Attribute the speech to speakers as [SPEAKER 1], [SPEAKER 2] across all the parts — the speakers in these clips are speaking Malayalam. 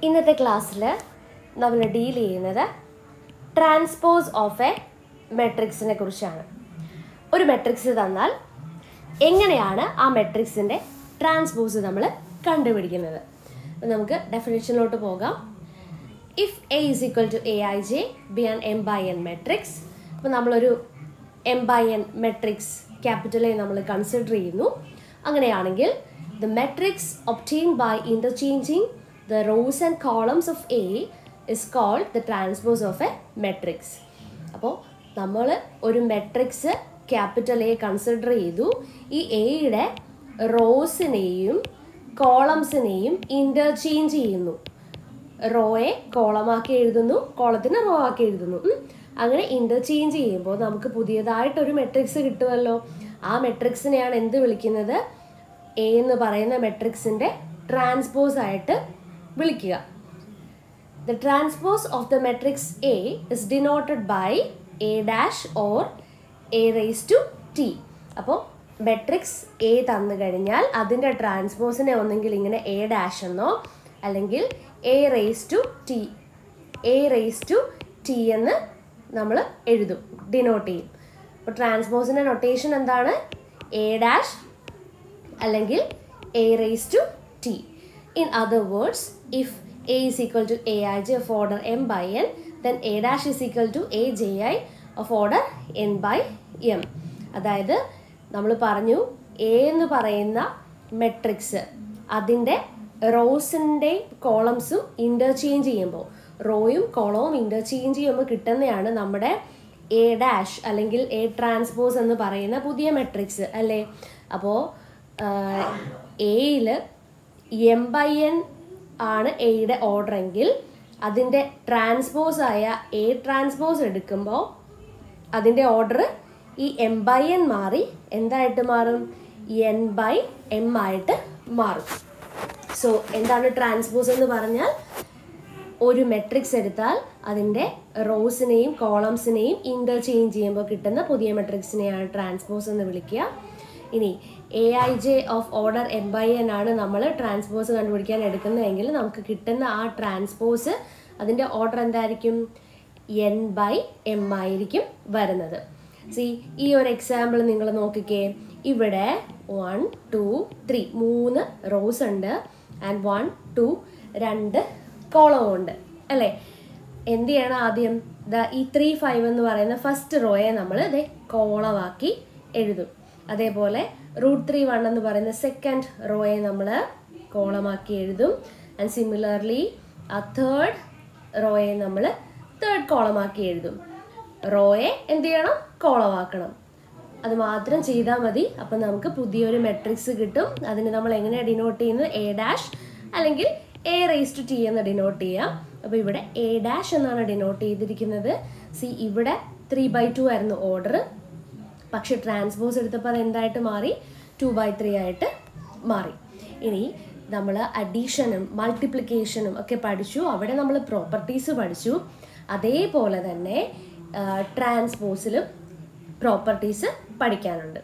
[SPEAKER 1] ഇന്നത്തെ ക്ലാസ്സിൽ നമ്മൾ ഡീൽ ചെയ്യുന്നത് ട്രാൻസ്പോസ് ഓഫ് എ മെട്രിക്സിനെ കുറിച്ചാണ്. ഒരു മെട്രിക്സ് തന്നാൽ എങ്ങനെയാണ് ആ മെട്രിക്സിൻ്റെ ട്രാൻസ്പോസ് നമ്മൾ കണ്ടുപിടിക്കുന്നത്? നമുക്ക് ഡെഫിനിഷനിലോട്ട് പോകാം. If A is equal to A I J be an M by N matrix. അപ്പോൾ നമ്മളൊരു M by N matrix capital A നമ്മൾ കൺസിഡർ ചെയ്യുന്നു. അങ്ങനെയാണെങ്കിൽ the matrix obtained by interchanging the rows and columns of A is called the transpose of a matrix. അപ്പോൾ നമ്മൾ ഒരു മെട്രിക്സ് ക്യാപിറ്റൽ എ കൺസിഡർ ചെയ്തു. ഈ എയുടെ റോസിനെയും കോളംസിനെയും ഇൻ്റർചേഞ്ച് ചെയ്യുന്നു. റോയെ കോളമാക്കി എഴുതുന്നു, കോളത്തിനെ റോ ആക്കി എഴുതുന്നു. അങ്ങനെ ഇൻ്റർചേഞ്ച് ചെയ്യുമ്പോൾ നമുക്ക് പുതിയതായിട്ടൊരു മെട്രിക്സ് കിട്ടുമല്ലോ. ആ മെട്രിക്സിനെയാണ് എന്ത് വിളിക്കുന്നത്? എ എന്ന് പറയുന്ന മെട്രിക്സിൻ്റെ ട്രാൻസ്പോസ് ആയിട്ട് വിളിക്കുക. The transpose of the matrix A is denoted by A dash or A raise to T. അപ്പോൾ മെട്രിക്സ് എ തന്നു കഴിഞ്ഞാൽ അതിൻ്റെ ട്രാൻസ്പോസിനെ ഒന്നെങ്കിൽ ഇങ്ങനെ എ ഡാഷ് എന്നോ അല്ലെങ്കിൽ എ റേസ് ടു ടി എന്ന് നമ്മൾ എഴുതും, ഡിനോട്ട് ചെയ്യും. അപ്പോൾ ട്രാൻസ്പോസിൻ്റെ നൊട്ടേഷൻ എന്താണ്? എ ഡാഷ് അല്ലെങ്കിൽ A raise to T. In other words, if A is equal to A I J of order M by N, then A dash is equal to A J I of order N by M. അതായത് നമ്മൾ പറഞ്ഞു എ എന്ന് പറയുന്ന മെട്രിക്സ് അതിൻ്റെ റോസിൻ്റെ കോളംസും ഇൻ്റർചേഞ്ച് ചെയ്യുമ്പോൾ, റോയും കോളവും ഇൻ്റർചേഞ്ച് ചെയ്യുമ്പോൾ കിട്ടുന്നതാണ് നമ്മുടെ എ ഡാഷ് അല്ലെങ്കിൽ എ ട്രാൻസ്പോസ് എന്ന് പറയുന്ന പുതിയ മെട്രിക്സ് അല്ലേ. അപ്പോൾ എയിൽ എം ബൈ എൻ ആണ് എയുടെ ഓർഡർ എങ്കിൽ അതിൻ്റെ ട്രാൻസ്പോസായ എ ട്രാൻസ്പോസ് എടുക്കുമ്പോൾ അതിൻ്റെ ഓർഡർ ഈ എം ബൈ എൻ മാറി എന്തായിട്ട് മാറും? എൻ ബൈ എം ആയിട്ട് മാറും. സോ എന്താണ് ട്രാൻസ്പോസ് എന്ന് പറഞ്ഞാൽ? ഒരു മെട്രിക്സ് എടുത്താൽ അതിൻ്റെ റോസിനെയും കോളംസിനെയും ഇൻ്റർചേഞ്ച് ചെയ്യുമ്പോൾ കിട്ടുന്ന പുതിയ മെട്രിക്സിനെയാണ് ട്രാൻസ്പോസ് എന്ന് വിളിക്കുക. ഇനി A I J of order M by N ആണ് നമ്മൾ ട്രാൻസ്പോസ് കണ്ടുപിടിക്കാൻ എടുക്കുന്നതെങ്കിൽ നമുക്ക് കിട്ടുന്ന ആ ട്രാൻസ്പോസ് അതിൻ്റെ ഓർഡർ എന്തായിരിക്കും? എൻ ബൈ എം ആയിരിക്കും വരുന്നത്. സി, ഈ ഒരു എക്സാമ്പിൾ നിങ്ങൾ നോക്കിക്കേ. ഇവിടെ 1 2 3 3 റോസ് ഉണ്ട് ആൻഡ് 1 2 2 കോളവും ഉണ്ട് അല്ലേ. എന്ത് ചെയ്യണം? ആദ്യം ഈ 3 5 എന്ന് പറയുന്ന ഫസ്റ്റ് റോയെ നമ്മൾ കോളമാക്കി എഴുതും. അതേപോലെ √3 1 എന്ന് പറയുന്ന സെക്കൻഡ് റോയെ നമ്മൾ കോളമാക്കി എഴുതും. ആൻഡ് സിമിലർലി ആ തേർഡ് റോയെ നമ്മൾ തേർഡ് കോളമാക്കി എഴുതും. റോയെ എന്ത് ചെയ്യണം? കോളമാക്കണം. അത് മാത്രം ചെയ്താൽ മതി. അപ്പം നമുക്ക് പുതിയൊരു മെട്രിക്സ് കിട്ടും. അതിന് നമ്മൾ എങ്ങനെയാണ് ഡിനോട്ട് ചെയ്യുന്നത്? എ ഡാഷ് അല്ലെങ്കിൽ എ റേസ് ടു ടി എന്ന് ഡിനോട്ട് ചെയ്യാം. അപ്പോൾ ഇവിടെ എ ഡാഷ് എന്നാണ് ഡിനോട്ട് ചെയ്തിരിക്കുന്നത്. സി, ഇവിടെ 3/2 ആയിരുന്നു ഓർഡർ, പക്ഷെ ട്രാൻസ്പോസ് എടുത്തപ്പോൾ അത് എന്തായിട്ട് മാറി? 2/3 ആയിട്ട് മാറി. ഇനി നമ്മൾ അഡീഷനും മൾട്ടിപ്ലിക്കേഷനും ഒക്കെ പഠിച്ചു. അവിടെ നമ്മൾ പ്രോപ്പർട്ടീസ് പഠിച്ചു. അതേപോലെ തന്നെ ട്രാൻസ്പോസിലും പ്രോപ്പർട്ടീസ് പഠിക്കാനുണ്ട്.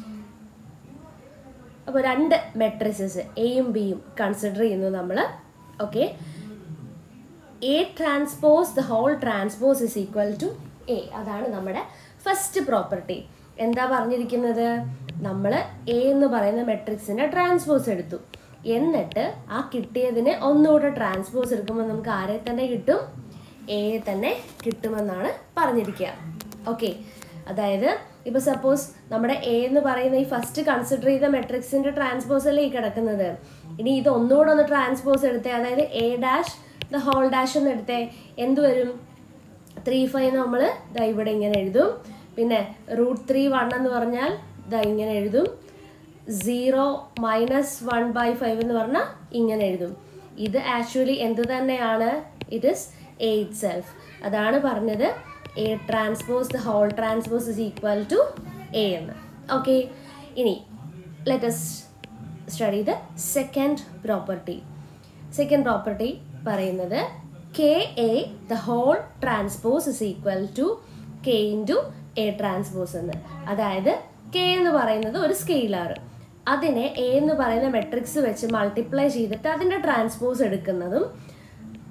[SPEAKER 1] അപ്പോൾ 2 മെട്രിക്സസ് എയും ബിയും കൺസിഡർ ചെയ്യുന്നു നമ്മൾ. Okay, A transpose the whole transpose is equal to A. അതാണ് നമ്മുടെ ഫസ്റ്റ് പ്രോപ്പർട്ടി. എന്താ പറഞ്ഞിരിക്കുന്നത്? നമ്മൾ എ എന്ന് പറയുന്ന മെട്രിക്സിൻ്റെ ട്രാൻസ്പോസ് എടുത്തു, എന്നിട്ട് ആ കിട്ടിയതിന് ഒന്നുകൂടെ ട്രാൻസ്പോസ് എടുക്കുമ്പോൾ നമുക്ക് ആരെ തന്നെ കിട്ടും? എ തന്നെ കിട്ടുമെന്നാണ് പറഞ്ഞിരിക്കുക. ഓക്കെ, അതായത് ഇപ്പോൾ സപ്പോസ് നമ്മുടെ എ എന്ന് പറയുന്ന ഈ ഫസ്റ്റ് കൺസിഡർ ചെയ്ത മെട്രിക്സിൻ്റെ ട്രാൻസ്പോസ് അല്ലേ ഈ കിടക്കുന്നത്. ഇനി ഇത് ഒന്നുകൂടെ ഒന്ന് ട്രാൻസ്പോസ് എടുത്തേ, അതായത് A dash the whole dash എന്ന് എടുത്തേ, എന്ത് വരും? 3 5 നമ്മൾ ഇവിടെ ഇങ്ങനെ എഴുതും. പിന്നെ √3 1 എന്ന് പറഞ്ഞാൽ ഇങ്ങനെ എഴുതും. 0 - 1/5 എന്ന് പറഞ്ഞാൽ ഇങ്ങനെ എഴുതും. ഇത് ആക്ച്വലി എന്ത് തന്നെയാണ്? It is A itself. അതാണ് പറഞ്ഞത് A transpose the whole transpose is equal to A എന്ന്. ഓക്കെ, ഇനി let us study the second property. Second property പറയുന്നത് K A the whole transpose is equal to K into A transpose എന്ന്. അതായത് കെ എന്ന് പറയുന്നത് ഒരു സ്കെയിലാർ, അതിനെ എ എന്ന് പറയുന്ന മെട്രിക്സ് വെച്ച് മൾട്ടിപ്ലൈ ചെയ്തിട്ട് അതിൻ്റെ ട്രാൻസ്പോസ് എടുക്കുന്നതും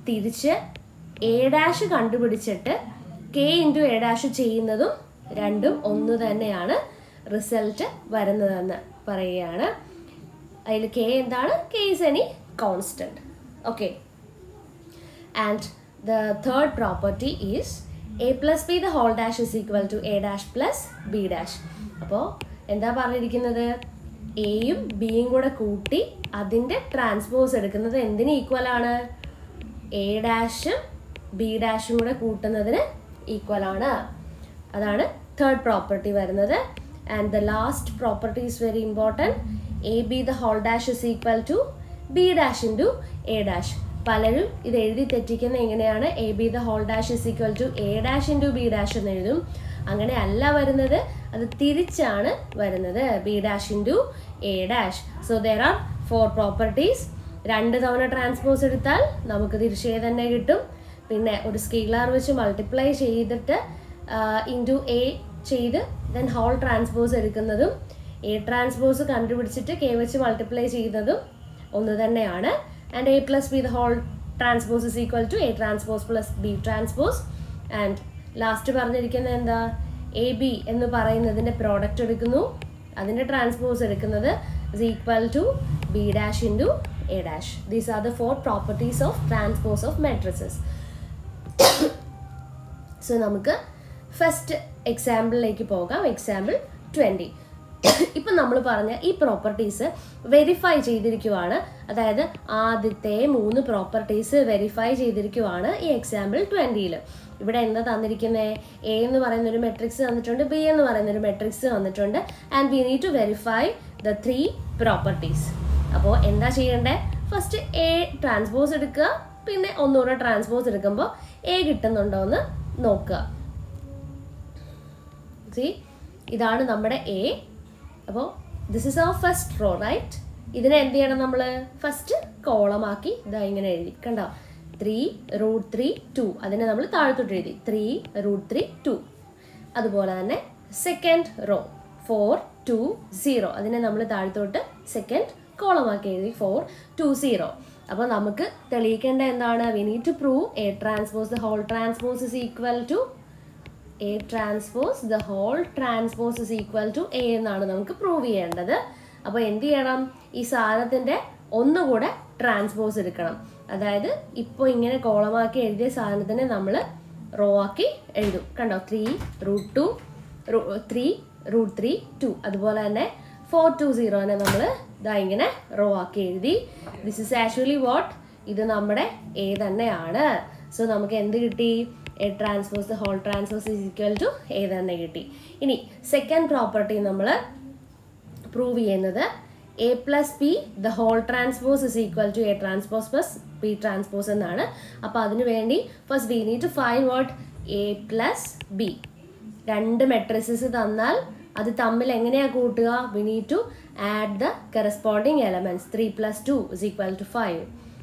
[SPEAKER 1] തിരിച്ച് എ ഡാഷ് കണ്ടുപിടിച്ചിട്ട് കെ ഇൻറ്റു എ ഡാഷ് ചെയ്യുന്നതും രണ്ടും ഒന്ന് തന്നെയാണ് റിസൾട്ട് വരുന്നതെന്ന് പറയുകയാണ്. അതിൽ കെ എന്താണ്? K is any constant. Okay. And the third property is A plus B the whole dash is equal to A dash plus B dash. അപ്പോൾ എന്താ പറഞ്ഞിരിക്കുന്നത്? എയും ബിയും കൂടെ കൂട്ടി അതിൻ്റെ ട്രാൻസ്പോസ് എടുക്കുന്നത് എന്തിന് ഈക്വൽ ആണ്? എ ഡാഷും ബി ഡാഷും കൂടെ കൂട്ടുന്നതിന് ഈക്വൽ ആണ്. അതാണ് തേർഡ് പ്രോപ്പർട്ടി വരുന്നത്. And the last property is very important. A B the whole dash is equal to B dash into A dash. പലരും ഇത് എഴുതി തെറ്റിക്കുന്ന എങ്ങനെയാണ്? A B the whole dash is equal to A dash into B dash എന്ന് എഴുതും. അങ്ങനെ അല്ല വരുന്നത്, അത് തിരിച്ചാണ് വരുന്നത്. B dash into A dash. So there are 4 properties. 2 തവണ ട്രാൻസ്പോസ് എടുത്താൽ നമുക്ക് തിരിച്ചേ തന്നെ കിട്ടും. പിന്നെ ഒരു സ്കെയിലാർ വെച്ച് മൾട്ടിപ്ലൈ ചെയ്തിട്ട് ഇൻറ്റു എ ചെയ്ത് ദെൻ ഹോൾ ട്രാൻസ്പോസ് എടുക്കുന്നതും എ ട്രാൻസ്പോസ് കണ്ടുപിടിച്ചിട്ട് കെ വെച്ച് മൾട്ടിപ്ലൈ ചെയ്യുന്നതും ഒന്ന് തന്നെയാണ്. And A plus B the whole transpose is equal to A transpose plus B transpose. And last പറഞ്ഞിരിക്കുന്നത് എന്താ? എ ബി എന്ന് പറയുന്നതിൻ്റെ പ്രോഡക്റ്റ് എടുക്കുന്നു, അതിൻ്റെ ട്രാൻസ്പോസ് എടുക്കുന്നത് is equal to B dash into A dash. These are the 4 properties of transpose of matrices. So നമുക്ക് ഫസ്റ്റ് എക്സാമ്പിളിലേക്ക് പോകാം. എക്സാമ്പിൾ 20. ഇപ്പം നമ്മൾ പറഞ്ഞ ഈ പ്രോപ്പർട്ടീസ് വെരിഫൈ ചെയ്തിരിക്കുവാണ്. അതായത് ആദ്യത്തെ 3 പ്രോപ്പർട്ടീസ് വെരിഫൈ ചെയ്തിരിക്കുവാണ് ഈ എക്സാമ്പിൾ 20ൽ. ഇവിടെ എന്താ തന്നിരിക്കുന്നത്? എ എന്ന് പറയുന്ന ഒരു മെട്രിക്സ് തന്നിട്ടുണ്ട്, ബി എന്ന് പറയുന്ന ഒരു മെട്രിക്സ് തന്നിട്ടുണ്ട്. And we need to verify the 3 properties. അപ്പോൾ എന്താ ചെയ്യേണ്ടത്? ഫസ്റ്റ് എ ട്രാൻസ്പോസ് എടുക്കുക, പിന്നെ ഒന്നുകൂടെ ട്രാൻസ്പോസ് എടുക്കുമ്പോൾ എ കിട്ടുന്നുണ്ടോ എന്ന് നോക്കുക. ഇതാണ് നമ്മുടെ എ. അപ്പോൾ this is our first row, right? ഇതിനെ എന്ത് ചെയ്യണം? നമ്മൾ ഫസ്റ്റ് കോളമാക്കി ഇതാ ഇങ്ങനെ എഴുതി. കണ്ടോ? 3√3(2). അതിനെ നമ്മൾ താഴത്തോട്ട് എഴുതി 3√3 2. അതുപോലെ തന്നെ സെക്കൻഡ് റോ 4(2) അതിനെ നമ്മൾ താഴത്തോട്ട് സെക്കൻഡ് കോളമാക്കി എഴുതി 4(2) അപ്പോൾ നമുക്ക് തെളിയിക്കേണ്ട എന്താണ്? We need to prove A transpose the whole transpose is equal to A transpose the whole transpose is equal to A എന്നാണ് നമുക്ക് പ്രൂവ് ചെയ്യേണ്ടത്. അപ്പോൾ എന്ത് ചെയ്യണം? ഈ സാധനത്തിൻ്റെ ഒന്നുകൂടെ ട്രാൻസ്പോസ് എടുക്കണം. അതായത് ഇപ്പോൾ ഇങ്ങനെ കോളമാക്കി എഴുതിയ സാധനത്തിനെ നമ്മൾ റോ ആക്കി എഴുതും. കണ്ടോ? 3√3(2). അതുപോലെ തന്നെ 420 നമ്മൾ ഇതാ ഇങ്ങനെ റോ ആക്കി എഴുതി. This is actually what? ഇത് നമ്മുടെ എ തന്നെയാണ്. സോ നമുക്ക് എന്ത് കിട്ടി? A transpose the whole transpose is equal to A തന്നെ കിട്ടി. ഇനി സെക്കൻഡ് പ്രോപ്പർട്ടി നമ്മൾ പ്രൂവ് ചെയ്യുന്നത് A plus B the whole transpose is equal to A transpose plus B transpose എന്നാണ്. അപ്പോൾ അതിനു വേണ്ടി first we need to find what? A plus B. 2 matrices തന്നാൽ അത് തമ്മിൽ എങ്ങനെയാണ് കൂട്ടുക? We need to add the corresponding elements. 3 + 2 is equal to 5.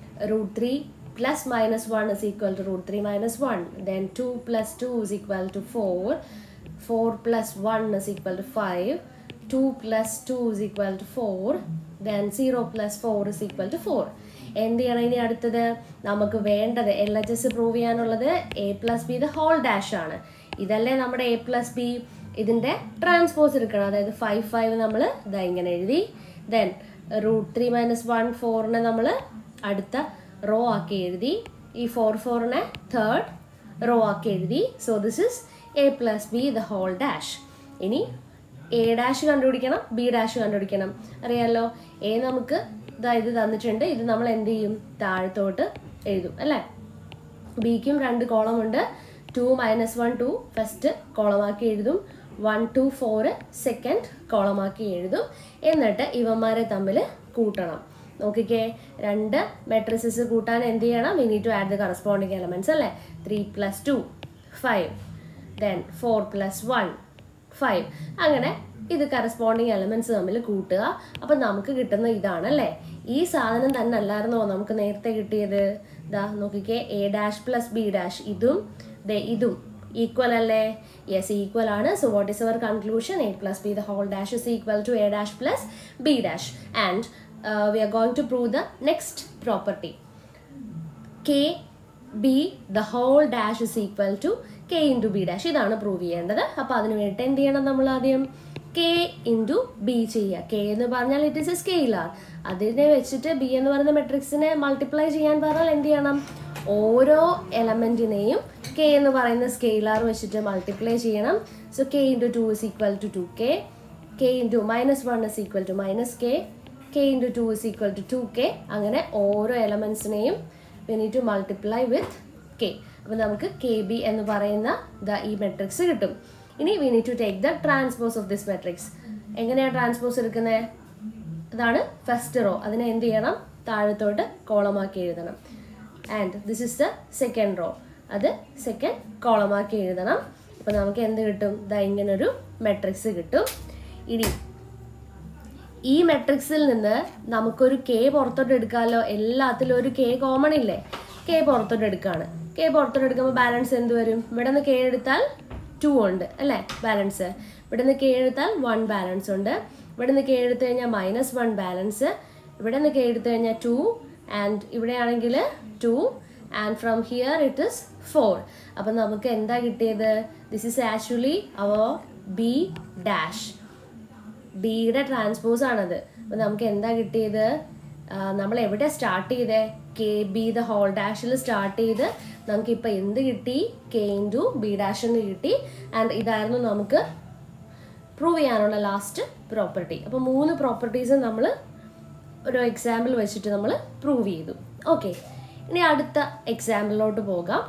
[SPEAKER 1] √3 plus -1 is equal to √3 - 1. Then 2 + 2 is equal to 4. 4 + 1 is equal to 5. 2 + 2 is equal to 4. Then 0 + 4 is equal to 4. എന്ത് ചെയ്യണം ഇനി അടുത്തത്? നമുക്ക് വേണ്ടത് LHS പ്രൂവ് ചെയ്യാനുള്ളത് A plus B the whole dash ആണ്. ഇതല്ലേ നമ്മുടെ എ പ്ലസ് ബി. ഇതിൻ്റെ ട്രാൻസ്പോസ് എടുക്കണം. അതായത് 5 5 നമ്മൾ ഇതാ ഇങ്ങനെ എഴുതി. ദെൻ √3 - 1 4നെ നമ്മൾ അടുത്ത റോ ആക്കി എഴുതി. ഈ 4 4നെ തേർഡ് റോ ആക്കി എഴുതി. So this is A plus B the whole dash. ഇനി എ ഡാഷ് കണ്ടുപിടിക്കണം, ബി ഡാഷ് കണ്ടുപിടിക്കണം. അറിയാമല്ലോ, എ നമുക്ക് ഇതാ ഇത് തന്നിട്ടുണ്ട്. ഇത് നമ്മൾ എന്ത് ചെയ്യും? താഴത്തോട്ട് എഴുതും അല്ലേ? ബിക്കും 2 കോളം ഉണ്ട്. 2 - 1 2 ഫസ്റ്റ് കോളമാക്കി എഴുതും. 1 2 4 സെക്കൻഡ് കോളമാക്കി എഴുതും. എന്നിട്ട് ഇവന്മാരെ തമ്മിൽ കൂട്ടണം. നോക്കിക്കേ, 2 മെട്രിസസ് കൂട്ടാൻ എന്ത് ചെയ്യണം? We need to add the corresponding elements അല്ലേ? 3 + 2 5. ദെൻ 4 + 1 5. അങ്ങനെ ഇത് കറസ്പോണ്ടിങ് എലമെന്റ്സ് തമ്മിൽ കൂട്ടുക. അപ്പം നമുക്ക് കിട്ടുന്ന ഇതാണല്ലേ. ഈ സാധനം തന്നെ അല്ലായിരുന്നോ നമുക്ക് നേരത്തെ കിട്ടിയത്? ഇതാ നോക്കിക്കേ, A dash plus B dash. ഇതും ഇതും ഈക്വൽ അല്ലേ? യെസ്, ഈക്വൽ ആണ്. So what is our conclusion? A plus B the whole dash is equal to A dash plus B dash. And we are going to prove the next property. K B the whole dash is equal to K into B dash. ഇതാണ് പ്രൂവ് ചെയ്യേണ്ടത്. അപ്പോൾ അതിന് വേണ്ടിയിട്ട് എന്ത് ചെയ്യണം? നമ്മൾ ആദ്യം കെ ഇൻറ്റു ബി ചെയ്യുക. കെ എന്ന് പറഞ്ഞാൽ ഇറ്റ് ഇസ് എ സ്കെയിലാർ. അതിനെ വെച്ചിട്ട് ബി എന്ന് പറയുന്ന മെട്രിക്സിനെ മൾട്ടിപ്ലൈ ചെയ്യാൻ പറഞ്ഞാൽ എന്ത് ചെയ്യണം? ഓരോ എലമെൻറ്റിനെയും കെ എന്ന് പറയുന്ന സ്കെയിലാർ വെച്ചിട്ട് മൾട്ടിപ്ലൈ ചെയ്യണം. So K into 2 is equal to 2k, K into -1 is equal to -k, K into 2 is equal to 2k. അങ്ങനെ ഓരോ എലമെൻസിനെയും we need to multiply with k. അപ്പോൾ നമുക്ക് കെ ബി എന്ന് പറയുന്ന ഈ മെട്രിക്സ് കിട്ടും. ഇനി we need to take the transpose of this matrix. എങ്ങനെയാണ് ട്രാൻസ്പോസ് എടുക്കുന്നത്? അതാണ് ഫസ്റ്റ് റോ. അതിനെ എന്ത് ചെയ്യണം? താഴത്തോട്ട് കോളമാക്കി എഴുതണം. And this is the second row. അത് സെക്കൻഡ് കോളമാക്കി എഴുതണം. അപ്പോൾ നമുക്ക് എന്ത് കിട്ടും? ഇങ്ങനൊരു മെട്രിക്സ് കിട്ടും. ഇനി ഈ മെട്രിക്സിൽ നിന്ന് നമുക്കൊരു കെ പുറത്തോട്ട് എടുക്കാമല്ലോ. എല്ലാത്തിലും ഒരു കെ കോമൺ ഇല്ലേ? കെ പുറത്തോട്ട് എടുക്കുകയാണ്. കെ പുറത്തോട്ട് എടുക്കുമ്പോൾ ബാലൻസ് എന്ത് വരും? ഇവിടെ നിന്ന് കെ എടുത്താൽ 2 ഉണ്ട് അല്ലേ ബാലൻസ്. ഇവിടെ നിന്ന് കെ എടുത്താൽ 1 ബാലൻസ് ഉണ്ട്. ഇവിടെ നിന്ന് കെ എടുത്തു കഴിഞ്ഞാൽ -1 ബാലൻസ്. ഇവിടെ നിന്ന് കെ എടുത്തു കഴിഞ്ഞാൽ 2 ആൻഡ് ഇവിടെ ആണെങ്കിൽ 2 and from here it is 4. അപ്പം നമുക്ക് എന്താ കിട്ടിയത്? This is actually our B dash. ബിയുടെ ട്രാൻസ്പോസ് ആണത്. അപ്പം നമുക്ക് എന്താ കിട്ടിയത്? നമ്മൾ എവിടെ സ്റ്റാർട്ട് ചെയ്തേ? കെ ബി ദ ഹോൾ ഡാഷിൽ സ്റ്റാർട്ട് ചെയ്ത് നമുക്കിപ്പോൾ എന്ത് കിട്ടി? കെ ഇൻറ്റു ബി ഡാഷ് എന്ന് കിട്ടി. ആൻഡ് ഇതായിരുന്നു നമുക്ക് പ്രൂവ് ചെയ്യാനുള്ള ലാസ്റ്റ് പ്രോപ്പർട്ടി. അപ്പോൾ 3 പ്രോപ്പർട്ടീസ് നമ്മൾ ഒരു എക്സാമ്പിൾ വെച്ചിട്ട് നമ്മൾ പ്രൂവ് ചെയ്തു. ഓക്കെ, ഇനി അടുത്ത എക്സാമ്പിളിലോട്ട് പോകാം.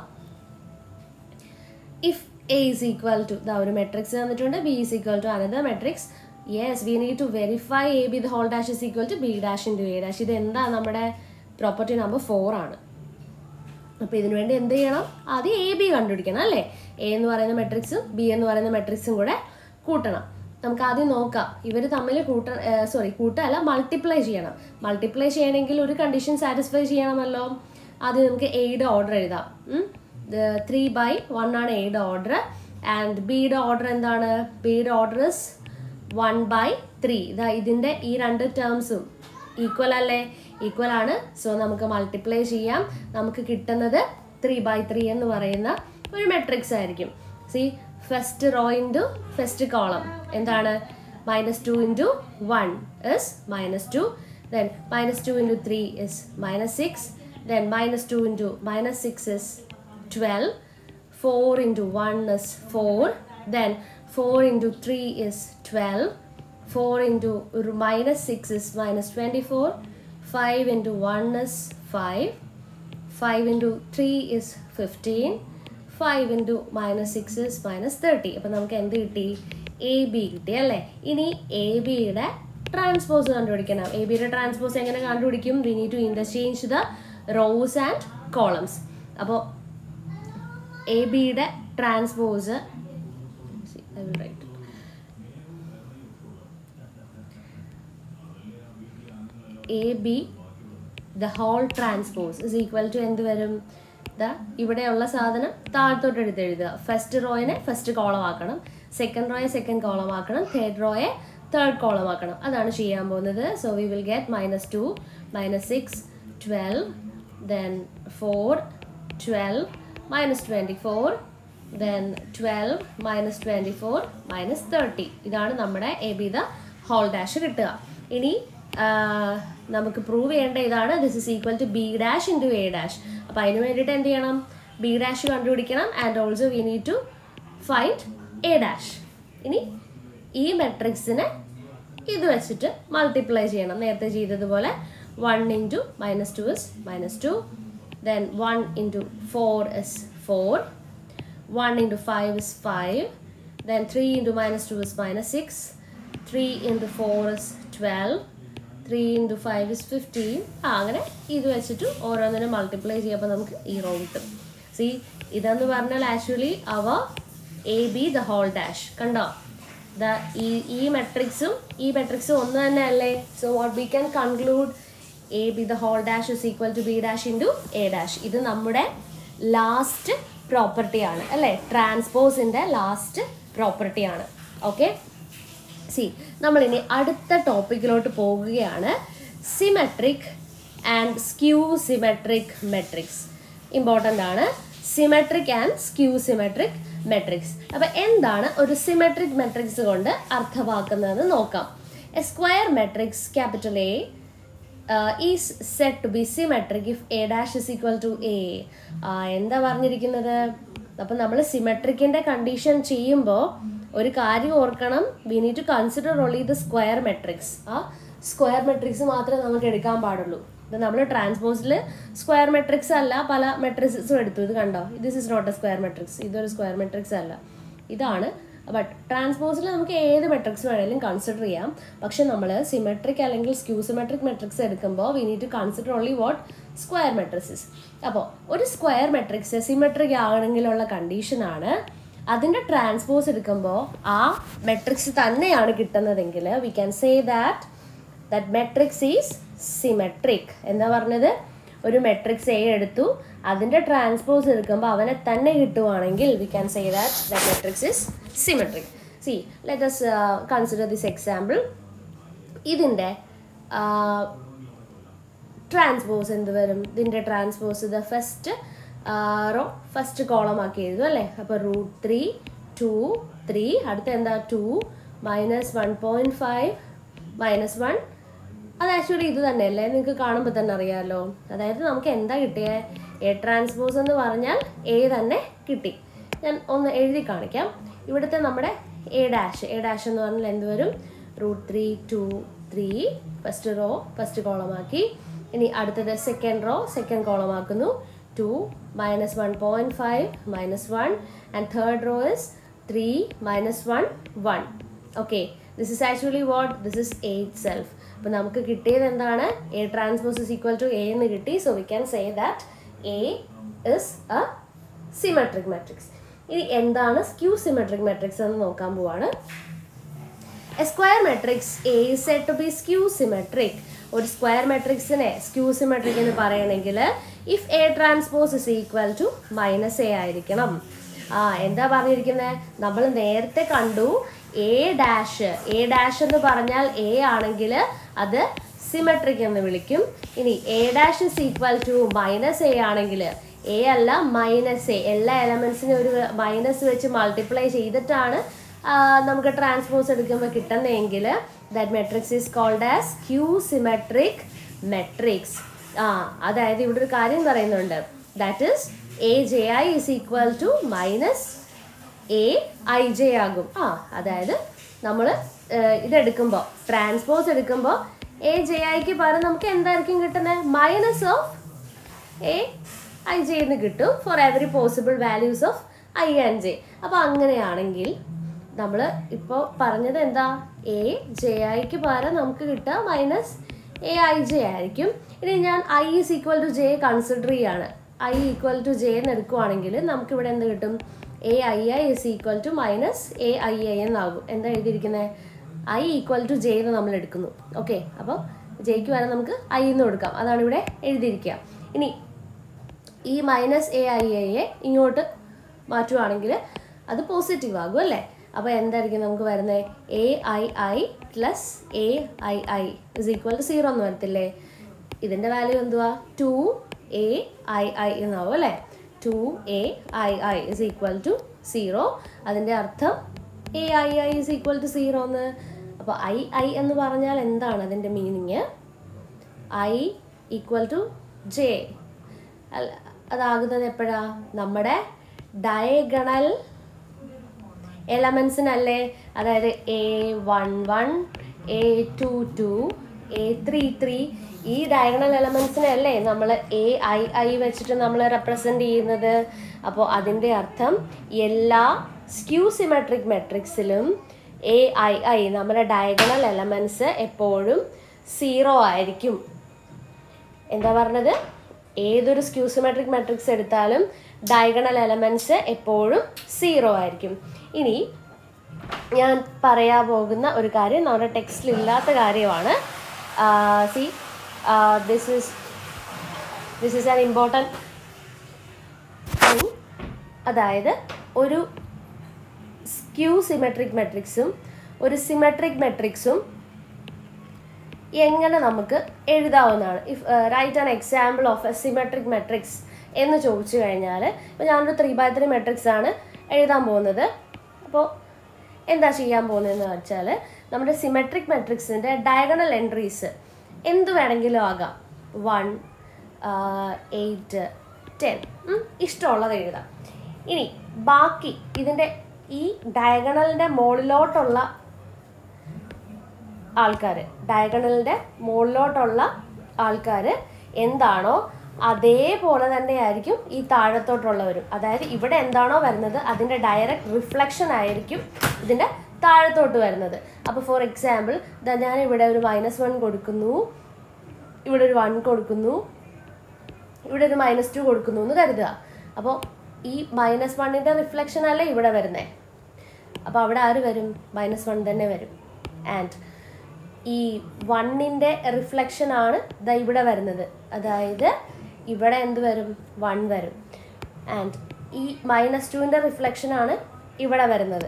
[SPEAKER 1] If A is equal to ഒരു മെട്രിക്സ് തന്നിട്ടുണ്ട്, B is equal to another matrix. Yes, we need to verify A B the whole dash is equal to B dash into A dash. ഇത് എന്താ? നമ്മുടെ പ്രോപ്പർട്ടി നമ്പർ 4 ആണ്. അപ്പോൾ ഇതിനു വേണ്ടി എന്ത് ചെയ്യണം? ആദ്യം എ ബി കണ്ടുപിടിക്കണം അല്ലേ? എ എന്ന് പറയുന്ന മെട്രിക്സും ബി എന്ന് പറയുന്ന മെട്രിക്സും കൂടെ കൂട്ടണം. നമുക്ക് ആദ്യം നോക്കാം. ഇവർ തമ്മിൽ കൂട്ടല്ല, മൾട്ടിപ്ലൈ ചെയ്യണം. മൾട്ടിപ്ലൈ ചെയ്യണമെങ്കിൽ ഒരു കണ്ടീഷൻ സാറ്റിസ്ഫൈ ചെയ്യണമല്ലോ. ആദ്യം നമുക്ക് എയുടെ ഓർഡർ എഴുതാം. 3/1 ആണ് എയുടെ ഓർഡർ. ആൻഡ് ബിയുടെ ഓർഡർ എന്താണ്? ബിയുടെ ഓർഡർ ഇസ് 1/3. ഇതിൻ്റെ ഈ 2 ടേംസും ഈക്വൽ അല്ലേ? ഈക്വൽ ആണ്. സോ നമുക്ക് മൾട്ടിപ്ലൈ ചെയ്യാം. നമുക്ക് കിട്ടുന്നത് 3/3 എന്ന് പറയുന്ന ഒരു മെട്രിക്സ് ആയിരിക്കും. See, first row into first column എന്താണ്? -2 into 1 is -2. Then -2 into 3 is -6. Then -2 into -6 is 12. 4 into 1 is 4. Then 4 into 3 is 12. 4 into -6 is -24. 5 into 1 is 5. 5 into 3 is 15. 5 into -6 is -30. അപ്പോൾ നമുക്ക് എന്ത് കിട്ടി? എ ബി കിട്ടി അല്ലേ? ഇനി എ ബിയുടെ ട്രാൻസ്പോസ് കണ്ടുപിടിക്കണം. എ ബിയുടെ ട്രാൻസ്പോസ് എങ്ങനെ കണ്ടുപിടിക്കും? We need to interchange the rows and columns. അപ്പോൾ എ ബിയുടെ transpose I will write it. AB the whole transpose is equal to എന്ത് വരും? ഇവിടെയുള്ള സാധനം താഴത്തോട്ട് എഴുതുക. ഫസ്റ്റ് റോയിനെ ഫസ്റ്റ് കോളം ആക്കണം, സെക്കൻഡ് റോയെ സെക്കൻഡ് കോളം ആക്കണം, തേർഡ് റോയെ തേർഡ് കോളം ആക്കണം. അതാണ് ചെയ്യാൻ പോകുന്നത്. So we will get -2, -6, 12, then 4, 12, -24, then 12, -24, -30. ഇതാണ് നമ്മുടെ A B the whole dash കിട്ടുക. ഇനി നമുക്ക് പ്രൂവ് ചെയ്യേണ്ട ഇതാണ്. This is equal to B dash into A dash. അപ്പോൾ അതിന് വേണ്ടിയിട്ട് എന്ത് ചെയ്യണം? ബി ഡാഷ് കണ്ടുപിടിക്കണം. And also we need to find A dash. ഇനി ഈ മെട്രിക്സിനെ ഇത് വെച്ചിട്ട് മൾട്ടിപ്ലൈ ചെയ്യണം. നേരത്തെ ചെയ്തതുപോലെ 1 into -2 is -2. Then 1 into 4 is 4. 1 into 5 is 5. Then 3 into -2 is -6. 3 into 4 is 12. 3 into 5 is 15. അങ്ങനെ ഇത് വെച്ചിട്ട് ഓരോന്നിനും മൾട്ടിപ്ലൈ ചെയ്യുമ്പോൾ നമുക്ക് ഈ റോ കിട്ടും. സി, ഇതെന്ന് പറഞ്ഞാൽ actually our A B the whole dash. കണ്ടോ? ഈ മെട്രിക്സും ഈ മെട്രിക്സും ഒന്ന് തന്നെ അല്ലേ? So what we can conclude A B the whole dash is equal to B dash into A dash. ഇത് നമ്മുടെ ലാസ്റ്റ് പ്രോപ്പർട്ടിയാണ് അല്ലേ? ട്രാൻസ്പോസിൻ്റെ ലാസ്റ്റ് പ്രോപ്പർട്ടിയാണ്. ഓക്കെ, സി, നമ്മളിനി അടുത്ത ടോപ്പിക്കിലോട്ട് പോകുകയാണ്. Symmetric and skew symmetric matrix. Important ആണ്. Symmetric and skew symmetric matrix. അപ്പോൾ എന്താണ് ഒരു സിമെട്രിക് മെട്രിക്സ് കൊണ്ട് അർത്ഥമാക്കുന്നതെന്ന് നോക്കാം. A square matrix capital A is said to be symmetric if A dash is equal to A. എന്താ പറഞ്ഞിരിക്കുന്നത്? അപ്പം നമ്മൾ സിമെട്രിക്കിൻ്റെ കണ്ടീഷൻ ചെയ്യുമ്പോൾ ഒരു കാര്യം ഓർക്കണം, we need to consider only the square matrix. ആ സ്ക്വയർ മെട്രിക്സ് മാത്രമേ നമുക്ക് എടുക്കാൻ പാടുള്ളൂ. ഇത് നമ്മൾ ട്രാൻസ്പോസിൽ സ്ക്വയർ മെട്രിക്സ് അല്ല, പല മെട്രിക്സും എടുത്തു. ഇത് കണ്ടോ, this is not a square matrix, ഇതൊരു സ്ക്വയർ മെട്രിക്സ് അല്ല, ഇതാണ്. ബട്ട് ട്രാൻസ്പോസിൽ നമുക്ക് ഏത് മെട്രിക്സ് വേണമെങ്കിലും കൺസിഡർ ചെയ്യാം. പക്ഷെ നമ്മൾ സിമെട്രിക് അല്ലെങ്കിൽ സ്ക്യൂ സിമെട്രിക് മെട്രിക്സ് എടുക്കുമ്പോൾ we need to consider only what square matrix. അപ്പോൾ ഒരു സ്ക്വയർ മെട്രിക്സ് സിമെട്രിക് ആണെങ്കിലുള്ള കണ്ടീഷനാണ് അതിൻ്റെ ട്രാൻസ്പോസ് എടുക്കുമ്പോൾ ആ മെട്രിക്സ് തന്നെയാണ് കിട്ടുന്നതെങ്കിൽ we can say that matrix is symmetric. എന്താ പറഞ്ഞത്? ഒരു മെട്രിക്സ് എ എടുത്തു, അതിൻ്റെ ട്രാൻസ്പോസ് എടുക്കുമ്പോൾ അവനെ തന്നെ കിട്ടുവാണെങ്കിൽ we can say that matrix is symmetric. See let us consider this example. ഇതിൻ്റെ ട്രാൻസ്പോസ് എന്ത് വരും? ഇതിൻ്റെ ട്രാൻസ്പോസ് ഇത് ഫസ്റ്റ് റോ ഫസ്റ്റ് കോളം ആക്കി എഴുതും അല്ലേ. അപ്പോൾ √3 2 3, അടുത്ത എന്താ 2 -1.5 -1. അത് ആക്ച്വലി ഇത് തന്നെയല്ലേ, നിങ്ങൾക്ക് കാണുമ്പോൾ തന്നെ അറിയാമല്ലോ. അതായത് നമുക്ക് എന്താ കിട്ടിയത്? എ ട്രാൻസ്പോസ് എന്ന് പറഞ്ഞാൽ എ തന്നെ കിട്ടി. ഞാൻ ഒന്ന് എഴുതി കാണിക്കാം. ഇവിടുത്തെ നമ്മുടെ എ ഡാഷ് എന്ന് പറഞ്ഞാൽ എന്ത് വരും? √3 2 3 ഫസ്റ്റ് റോ ഫസ്റ്റ് കോളമാക്കി. ഇനി അടുത്തത് സെക്കൻഡ് റോ സെക്കൻഡ് കോളമാക്കുന്നു. 2 -1.5 -1 and third row is 3 -1 1. Okay, this is actually what? This is A itself. അപ്പോൾ നമുക്ക് കിട്ടിയത് എന്താണ്? A transpose is equal to A എന്ന് കിട്ടി. So we can say that A is a symmetric matrix. ഇനി എന്താണ് സ്ക്യൂ സിമെട്രിക് മെട്രിക്സ് എന്ന് നോക്കാൻ പോവാണ്. A square matrix A is said to be skew symmetric. ഒരു സ്ക്വയർ മെട്രിക്സിനെ സ്ക്യൂ സിമെട്രിക് എന്ന് പറയണമെങ്കിൽ if A transpose is equal to -A ആയിരിക്കണം. എന്താ പറഞ്ഞിരിക്കുന്നത്? നമ്മൾ നേരത്തെ കണ്ടു എ ഡാഷ് എന്ന് പറഞ്ഞാൽ എ ആണെങ്കിൽ അത് സിമെട്രിക് എന്ന് വിളിക്കും. ഇനി A dash is equal to -A ആണെങ്കിൽ എ അല്ല -A, എല്ലാ എലമെൻസിനും ഒരു മൈനസ് വെച്ച് മൾട്ടിപ്ലൈ ചെയ്തിട്ടാണ് നമുക്ക് ട്രാൻസ്പോസ് എടുക്കുമ്പോൾ കിട്ടുന്നതെങ്കിൽ that matrix is called as skew symmetric matrix. അതായത് ഇവിടെ ഒരു കാര്യം പറയുന്നുണ്ട്, that is AJI is equal to -AIJ ആകും. അതായത് നമ്മൾ ഇതെടുക്കുമ്പോൾ ട്രാൻസ്പോസ് എടുക്കുമ്പോൾ AJIക്ക് പകരം നമുക്ക് എന്തായിരിക്കും കിട്ടുന്നത്? -AIJ എന്ന് കിട്ടും for every possible values of I and J. അപ്പോൾ അങ്ങനെയാണെങ്കിൽ നമ്മൾ ഇപ്പോൾ പറഞ്ഞത് എന്താ? AJIക്ക് പകരം നമുക്ക് കിട്ടുക -AIJ ആയിരിക്കും. ഇനി ഞാൻ I is equal to J consider ചെയ്യാണ്. I equal to J എന്ന് എടുക്കുവാണെങ്കിൽ നമുക്കിവിടെ എന്ത് കിട്ടും? AII is equal to -AII എന്നാകും. എന്താ എഴുതിയിരിക്കുന്നത്? I equal to J എന്ന് നമ്മൾ എടുക്കുന്നു. ഓക്കെ, അപ്പോൾ ജെയ്ക്ക് വരെ നമുക്ക് I എന്ന് കൊടുക്കാം. അതാണ് ഇവിടെ എഴുതിയിരിക്കുക. ഇനി ഈ -AIIയെ ഇങ്ങോട്ട് മാറ്റുവാണെങ്കിൽ അത് പോസിറ്റീവ് ആകും അല്ലേ. അപ്പോൾ എന്തായിരിക്കും നമുക്ക് വരുന്നത്? AII + AII is equal to 0 എന്ന് വരത്തില്ലേ. ഇതിൻ്റെ വാല്യൂ എന്തുവാ? 2AII എന്നാവും അല്ലേ. 2AII is equal to 0. അതിൻ്റെ അർത്ഥം AII is equal to 0 എന്ന്. അപ്പോൾ I എന്ന് പറഞ്ഞാൽ എന്താണ് അതിൻ്റെ meaning? I equal to J. അതാകുന്നത് എപ്പോഴാ? നമ്മുടെ ഡയഗണൽ എലമെൻസിനല്ലേ. അതായത് A11 A22 A33 ഈ ഡയഗണൽ എലമെൻസിനല്ലേ നമ്മൾ AII വെച്ചിട്ട് നമ്മൾ റെപ്രസെൻ്റ് ചെയ്യുന്നത്. അപ്പോൾ അതിൻ്റെ അർത്ഥം എല്ലാ സ്ക്യൂ സിമെട്രിക് മെട്രിക്സിലും AII നമ്മുടെ ഡയഗണൽ എലമെൻസ് എപ്പോഴും 0 ആയിരിക്കും. എന്താ പറഞ്ഞത്? ഏതൊരു സ്ക്യൂ സിമെട്രിക് മെട്രിക്സ് എടുത്താലും ഡയഗണൽ എലമെൻസ് എപ്പോഴും 0 ആയിരിക്കും. ഇനി ഞാൻ പറയാൻ പോകുന്ന ഒരു കാര്യം നമ്മുടെ ടെക്സ്റ്റിൽ ഇല്ലാത്ത കാര്യമാണ്. See this is an important thing. അതായത് ഒരു സ്ക്യൂ സിമെട്രിക് മെട്രിക്സും ഒരു സിമെട്രിക് മെട്രിക്സും എങ്ങനെ നമുക്ക് എഴുതാവുന്നതാണ്. If write an example of a symmetric matrix എന്ന് ചോദിച്ചു കഴിഞ്ഞാൽ, ഇപ്പോൾ ഞാനൊരു 3x3 മെട്രിക്സ് ആണ് എഴുതാൻ പോകുന്നത്. അപ്പോൾ എന്താ ചെയ്യാൻ പോകുന്നതെന്ന് വെച്ചാൽ, നമ്മുടെ സിമെട്രിക് മെട്രിക്സിൻ്റെ ഡയഗണൽ എൻട്രീസ് എന്ത് വേണമെങ്കിലും ആകാം. 1, 8, 10 ഇഷ്ടമുള്ളത് എഴുതാം. ഇനി ബാക്കി ഇതിൻ്റെ ഈ ഡയഗണലിൻ്റെ മുകളിലോട്ടുള്ള ആൾക്കാർ എന്താണോ അതേപോലെ തന്നെ ആയിരിക്കും ഈ താഴത്തോട്ടുള്ളവരും. അതായത് ഇവിടെ എന്താണോ വരുന്നത് അതിൻ്റെ ഡയറക്റ്റ് റിഫ്ലക്ഷൻ ആയിരിക്കും ഇതിൻ്റെ താഴത്തോട്ട് വരുന്നത്. അപ്പോൾ ഫോർ എക്സാമ്പിൾ ഞാൻ ഇവിടെ ഒരു -1 കൊടുക്കുന്നു, ഇവിടെ ഒരു 1 കൊടുക്കുന്നു, ഇവിടെ ഒരു -2 കൊടുക്കുന്നു എന്ന് കരുതുക. അപ്പോൾ ഈ -1ൻ്റെ റിഫ്ലക്ഷൻ അല്ലേ ഇവിടെ വരുന്നത്. അപ്പോൾ അവിടെ ആര് വരും? -1 തന്നെ വരും. ആൻഡ് ഈ 1ൻ്റെ റിഫ്ലക്ഷനാണ് ഇതാ ഇവിടെ വരുന്നത്. അതായത് ഇവിടെ എന്ത് വരും? 1 വരും. ആൻഡ് ഈ -2ൻ്റെ റിഫ്ലക്ഷനാണ് ഇവിടെ വരുന്നത്.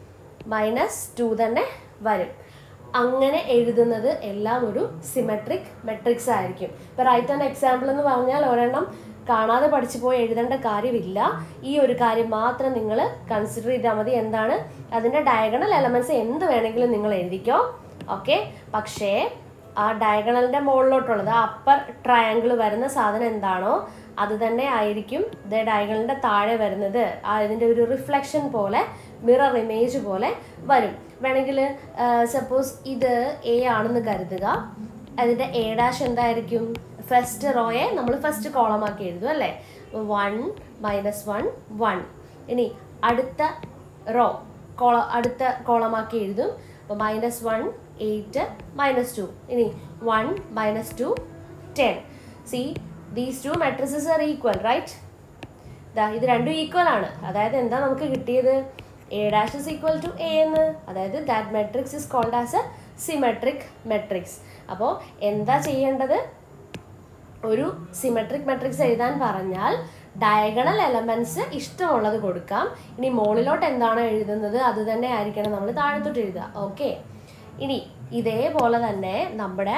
[SPEAKER 1] -2 തന്നെ വരും. അങ്ങനെ എഴുതുന്നത് എല്ലാം ഒരു സിമെട്രിക് മെട്രിക്സ് ആയിരിക്കും. ഇപ്പോൾ റൈറ്റ് ആൻഡ് എക്സാമ്പിൾ എന്ന് പറഞ്ഞാൽ ഒരെണ്ണം കാണാതെ പഠിച്ചു പോയി എഴുതേണ്ട കാര്യമില്ല. ഈ ഒരു കാര്യം മാത്രം നിങ്ങൾ കൺസിഡർ ചെയ്താൽ മതി. എന്താണ്? അതിൻ്റെ ഡയഗണൽ എലമെൻറ്റ്സ് എന്ത് വേണമെങ്കിലും നിങ്ങൾ എഴുതിക്കോ. ഓക്കെ. പക്ഷേ ആ ഡയഗണലിൻ്റെ മുകളിലോട്ടുള്ളത്, ആ അപ്പർ ട്രയാങ്കിൾ വരുന്ന സാധനം എന്താണോ അത് തന്നെ ആയിരിക്കും ഡയഗണലിൻ്റെ താഴെ വരുന്നത്. ഇതിൻ്റെ ഒരു റിഫ്ലക്ഷൻ പോലെ, മിറർ ഇമേജ് പോലെ വരും. വേണമെങ്കിൽ സപ്പോസ് ഇത് എ ആണെന്ന് കരുതുക. അതിൻ്റെ A' എന്തായിരിക്കും? ഫസ്റ്റ് റോയെ നമ്മൾ ഫസ്റ്റ് കോളമാക്കി എഴുതും അല്ലേ? 1, -1, 1. ഇനി അടുത്ത റോ അടുത്ത കോളമാക്കി എഴുതും. അപ്പോൾ -1, 8, -2. ഇനി 1, -2, 10. See, these two matrices are equal, right? ഇത് രണ്ടും ഈക്വൽ ആണ്. അതായത് എന്താ നമുക്ക് കിട്ടിയത്? A' is equal to A എന്ന്. അതായത് that matrix is called as a symmetric matrix. അപ്പോൾ എന്താ ചെയ്യേണ്ടത്? ഒരു സിമെട്രിക് മെട്രിക്സ് എഴുതാൻ പറഞ്ഞാൽ ഡയഗണൽ എലമെൻറ്റ്സ് ഇഷ്ടമുള്ളത് കൊടുക്കാം. ഇനി മുകളിലോട്ട് എന്താണോ എഴുതുന്നത് അത് തന്നെ ആയിരിക്കണം നമ്മൾ താഴത്തോട്ട് എഴുതുക. ഓക്കെ. ഇനി ഇതേപോലെ തന്നെ നമ്മുടെ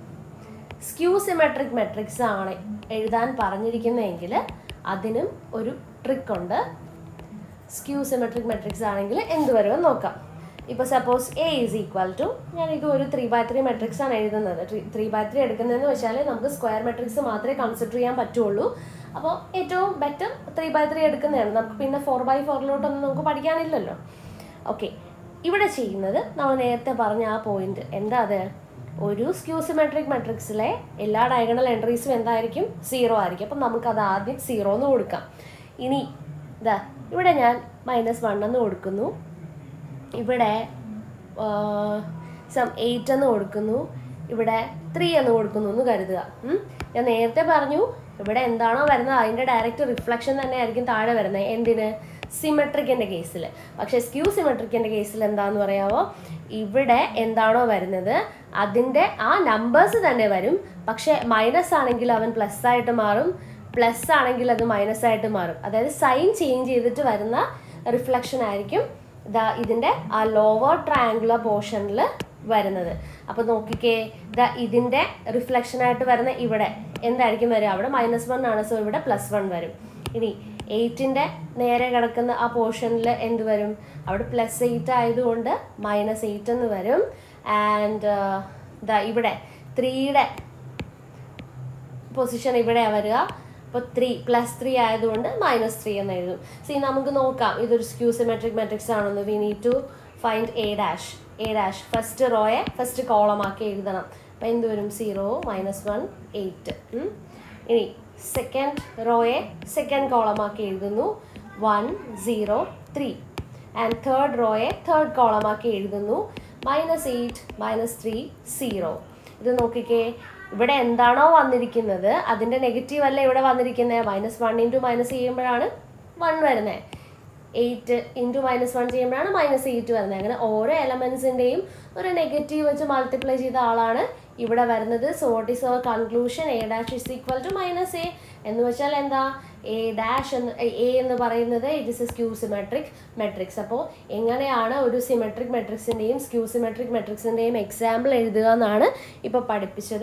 [SPEAKER 1] സ്ക്യൂ സിമെട്രിക് മെട്രിക്സ് ആണ് എഴുതാൻ പറഞ്ഞിരിക്കുന്നതെങ്കിൽ അതിനും ഒരു ട്രിക്ക് ഉണ്ട്. സ്ക്യൂ സിമെട്രിക് മെട്രിക്സ് ആണെങ്കിൽ എന്ത് വരുമെന്ന് നോക്കാം. ഇപ്പോൾ suppose A is equal to, ഞാനിത് ഒരു 3x3 മെട്രിക്സ് ആണ് എഴുതുന്നത്. 3x3 എടുക്കുന്നതെന്ന് വെച്ചാൽ നമുക്ക് സ്ക്വയർ മെട്രിക്സ് മാത്രമേ കൺസിഡർ ചെയ്യാൻ പറ്റുള്ളൂ. അപ്പോൾ ഏറ്റവും ബെറ്റർ 3x3 എടുക്കുന്നതാണ്. നമുക്ക് പിന്നെ 4x4ലോട്ടൊന്നും നമുക്ക് പഠിക്കാനില്ലല്ലോ. ഓക്കെ. ഇവിടെ ചെയ്യുന്നത് നമ്മൾ നേരത്തെ പറഞ്ഞ ആ പോയിന്റ് എന്താ? അത് ഒരു സ്ക്യൂ സിമെട്രിക് മെട്രിക്സിലെ എല്ലാ ഡയഗണൽ എൻട്രീസും എന്തായിരിക്കും? 0 ആയിരിക്കും. അപ്പം നമുക്കത് ആദ്യം 0 എന്ന് കൊടുക്കാം. ഇനി ഇവിടെ ഞാൻ -1 എന്ന് കൊടുക്കുന്നു, ഇവിടെ 8 എന്ന് കൊടുക്കുന്നു, ഇവിടെ 3 എന്ന് കൊടുക്കുന്നു എന്ന് കരുതുക. ഞാൻ നേരത്തെ പറഞ്ഞു ഇവിടെ എന്താണോ വരുന്നത് അതിൻ്റെ ഡയറക്റ്റ് റിഫ്ലക്ഷൻ തന്നെ ആയിരിക്കും താഴെ വരുന്നത്. എന്തിന്? സിമെട്രിക്കിൻ്റെ കേസിൽ. പക്ഷേ സ്ക്യൂ സിമെട്രിക്കിൻ്റെ കേസിൽ എന്താണെന്ന് പറയാമോ? ഇവിടെ എന്താണോ വരുന്നത് അതിൻ്റെ ആ നമ്പേഴ്സ് തന്നെ വരും. പക്ഷേ മൈനസ് ആണെങ്കിൽ അവൻ പ്ലസ് ആയിട്ട് മാറും, പ്ലസ് ആണെങ്കിൽ അത് മൈനസ് ആയിട്ട് മാറും. അതായത് സൈൻ ചേഞ്ച് ചെയ്തിട്ട് വരുന്ന റിഫ്ലക്ഷൻ ആയിരിക്കും ഇതിൻ്റെ ആ ലോവർ ട്രയാങ്കുലർ പോർഷനിൽ വരുന്നത്. അപ്പോൾ നോക്കിക്കേ, ഇതിൻ്റെ റിഫ്ലക്ഷനായിട്ട് വരുന്ന ഇവിടെ എന്തായിരിക്കും വരിക? അവിടെ -1 ആണ്. സോ ഇവിടെ +1 വരും. ഇനി 8ൻ്റെ നേരെ കിടക്കുന്ന ആ പോർഷനിൽ എന്ത് വരും? അവിടെ +8 ആയതുകൊണ്ട് -8 എന്ന് വരും. ആൻഡ് ഇവിടെ 3യുടെ പൊസിഷൻ ഇവിടെയാണ് വരിക. അപ്പോൾ +3 ആയതുകൊണ്ട് -3 എന്ന് എഴുതും. സി നമുക്ക് നോക്കാം ഇതൊരു സ്ക്യൂ സിമെട്രിക് മെട്രിക്സ് ആണെന്ന്. We need to find A'. First റോയെ ഫസ്റ്റ് കോളമാക്കി എഴുതണം. അപ്പോൾ എന്ത് വരും? 0, -1, 8. ഇനി സെക്കൻഡ് റോയെ സെക്കൻഡ് കോളമാക്കി എഴുതുന്നു. 1, 0, 3. ആൻഡ് തേർഡ് റോയെ തേർഡ് കോളമാക്കി എഴുതുന്നു. -8, -3, 0. ഇത് നോക്കിക്കേ, ഇവിടെ എന്താണോ വന്നിരിക്കുന്നത് അതിൻ്റെ നെഗറ്റീവ് അല്ല ഇവിടെ വന്നിരിക്കുന്നത്. -1 ഇൻറ്റു മൈനസ് ചെയ്യുമ്പോഴാണ് 1 വരുന്നത്. 8 ഇൻറ്റു -1 ചെയ്യുമ്പോഴാണ് -8 വരുന്നത്. അങ്ങനെ ഓരോ എലമെൻസിൻ്റെയും ഒരു നെഗറ്റീവ് വെച്ച് മൾട്ടിപ്ലൈ ചെയ്ത ആളാണ് ഇവിടെ വരുന്നത്. So what is our conclusion? A' is equal to -A എന്ന് വെച്ചാൽ എന്താ? A എന്ന് പറയുന്നത് it is a skew symmetric matrix. അപ്പോൾ എങ്ങനെയാണ് ഒരു സിമെട്രിക് മെട്രിക്സിൻ്റെയും സ്ക്യൂ സിമെട്രിക് മെട്രിക്സിൻ്റെയും എക്സാമ്പിൾ എഴുതുക എന്നാണ് ഇപ്പോൾ പഠിപ്പിച്ചത്.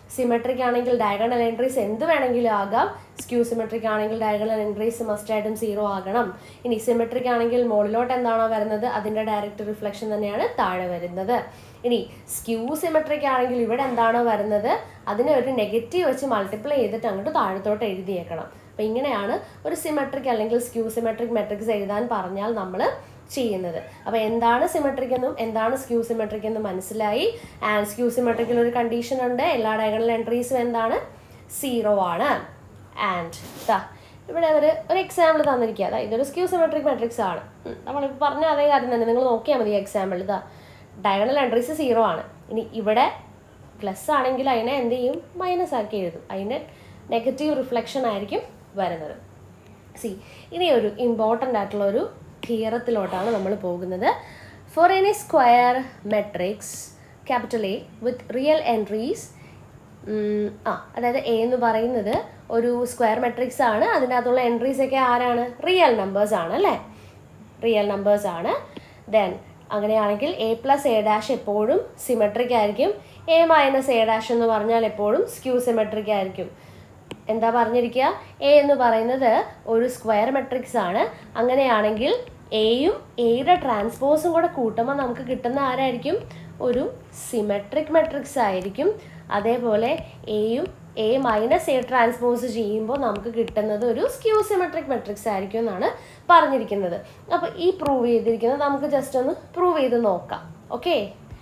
[SPEAKER 1] സിമെട്രിക് ആണെങ്കിൽ ഡയഗണൽ എൻട്രീസ് എന്ത് വേണമെങ്കിലും ആകാം. സ്ക്യൂ സിമെട്രിക് ആണെങ്കിൽ ഡയഗണൽ എൻട്രീസ് മസ്റ്റ് ആയിട്ടും 0 ആകണം. ഇനി സിമെട്രിക് ആണെങ്കിൽ മുകളിലോട്ട് എന്താണോ വരുന്നത് അതിൻ്റെ ഡയറക്റ്റ് റിഫ്ലക്ഷൻ തന്നെയാണ് താഴെ വരുന്നത്. ഇനി സ്ക്യൂ സിമെട്രിക് ആണെങ്കിൽ ഇവിടെ എന്താണോ വരുന്നത് അതിനെ ഒരു നെഗറ്റീവ് വെച്ച് മൾട്ടിപ്ലൈ ചെയ്തിട്ട് അങ്ങോട്ട് താഴത്തോട്ട് എഴുതിയേക്കണം. അപ്പം ഇങ്ങനെയാണ് ഒരു സിമെട്രിക് അല്ലെങ്കിൽ സ്ക്യൂ സിമെട്രിക് മെട്രിക്സ് എഴുതാൻ പറഞ്ഞാൽ നമ്മൾ ചെയ്യുന്നത്. അപ്പോൾ എന്താണ് സിമെട്രിക് എന്നും എന്താണ് സ്ക്യൂ സിമെട്രിക് എന്നും മനസ്സിലായി. ആൻഡ് സ്ക്യൂ സിമെട്രിക്കിൽ ഒരു കണ്ടീഷൻ ഉണ്ട്, എല്ലാ ഡയഗണൽ എൻട്രീസും എന്താണ് 0 ആണ്. ആൻഡ് ഇവിടെ ഒരു എക്സാമ്പിൾ തന്നിരിക്കുക. ഇതൊരു സ്ക്യൂ സിമെട്രിക് മെട്രിക്സ് ആണ്. നമ്മളിപ്പോൾ പറഞ്ഞ അതേ കാര്യം തന്നെ നിങ്ങൾ നോക്കിയാൽ മതി. എക്സാമ്പിൾ ഡയഗണൽ എൻട്രീസ് 0 ആണ്. ഇനി ഇവിടെ പ്ലസ് ആണെങ്കിൽ അതിനെ എന്ത് ചെയ്യും, മൈനസ് ആക്കി എഴുതും. അതിൻ്റെ നെഗറ്റീവ് റിഫ്ലക്ഷൻ ആയിരിക്കും വരുന്നത്. ഇനി ഒരു ഇമ്പോർട്ടൻ്റ് ആയിട്ടുള്ള ഒരു തിയറത്തിലോട്ടാണ് നമ്മൾ പോകുന്നത്. For any square matrix capital A with real entries, അതായത് എ എന്ന് പറയുന്നത് ഒരു സ്ക്വയർ മെട്രിക്സ് ആണ്. അതിനകത്തുള്ള എൻട്രീസ് ഒക്കെ ആരാണ്, റിയൽ നമ്പേഴ്സ് ആണ് അല്ലേ, റിയൽ നമ്പേഴ്സ് ആണ്. ദെൻ അങ്ങനെയാണെങ്കിൽ എ പ്ലസ് എ ഡാഷ് എപ്പോഴും സിമെട്രിക് ആയിരിക്കും. എ മൈനസ് എ ഡാഷ് എന്ന് പറഞ്ഞാൽ എപ്പോഴും സ്ക്യൂ സിമെട്രിക് ആയിരിക്കും. എന്താ പറഞ്ഞിരിക്കുക, എ എന്ന് പറയുന്നത് ഒരു സ്ക്വയർ മെട്രിക്സ് ആണ്. അങ്ങനെയാണെങ്കിൽ എയും എയുടെ ട്രാൻസ്പോസും കൂടെ കൂട്ടുമ്പോൾ നമുക്ക് കിട്ടുന്ന ആരായിരിക്കും, ഒരു സിമെട്രിക് മെട്രിക്സ് ആയിരിക്കും. അതേപോലെ എയും എ മൈനസ് എ ട്രാൻസ്പോസ് ചെയ്യുമ്പോൾ നമുക്ക് കിട്ടുന്നത് ഒരു സ്ക്യൂ സിമെട്രിക് മെട്രിക്സ് ആയിരിക്കും എന്നാണ് പറഞ്ഞിരിക്കുന്നത്. അപ്പോൾ ഈ പ്രൂവ് ചെയ്തിരിക്കുന്നത് നമുക്ക് ജസ്റ്റ് ഒന്ന് പ്രൂവ് ചെയ്ത് നോക്കാം. ഓക്കെ,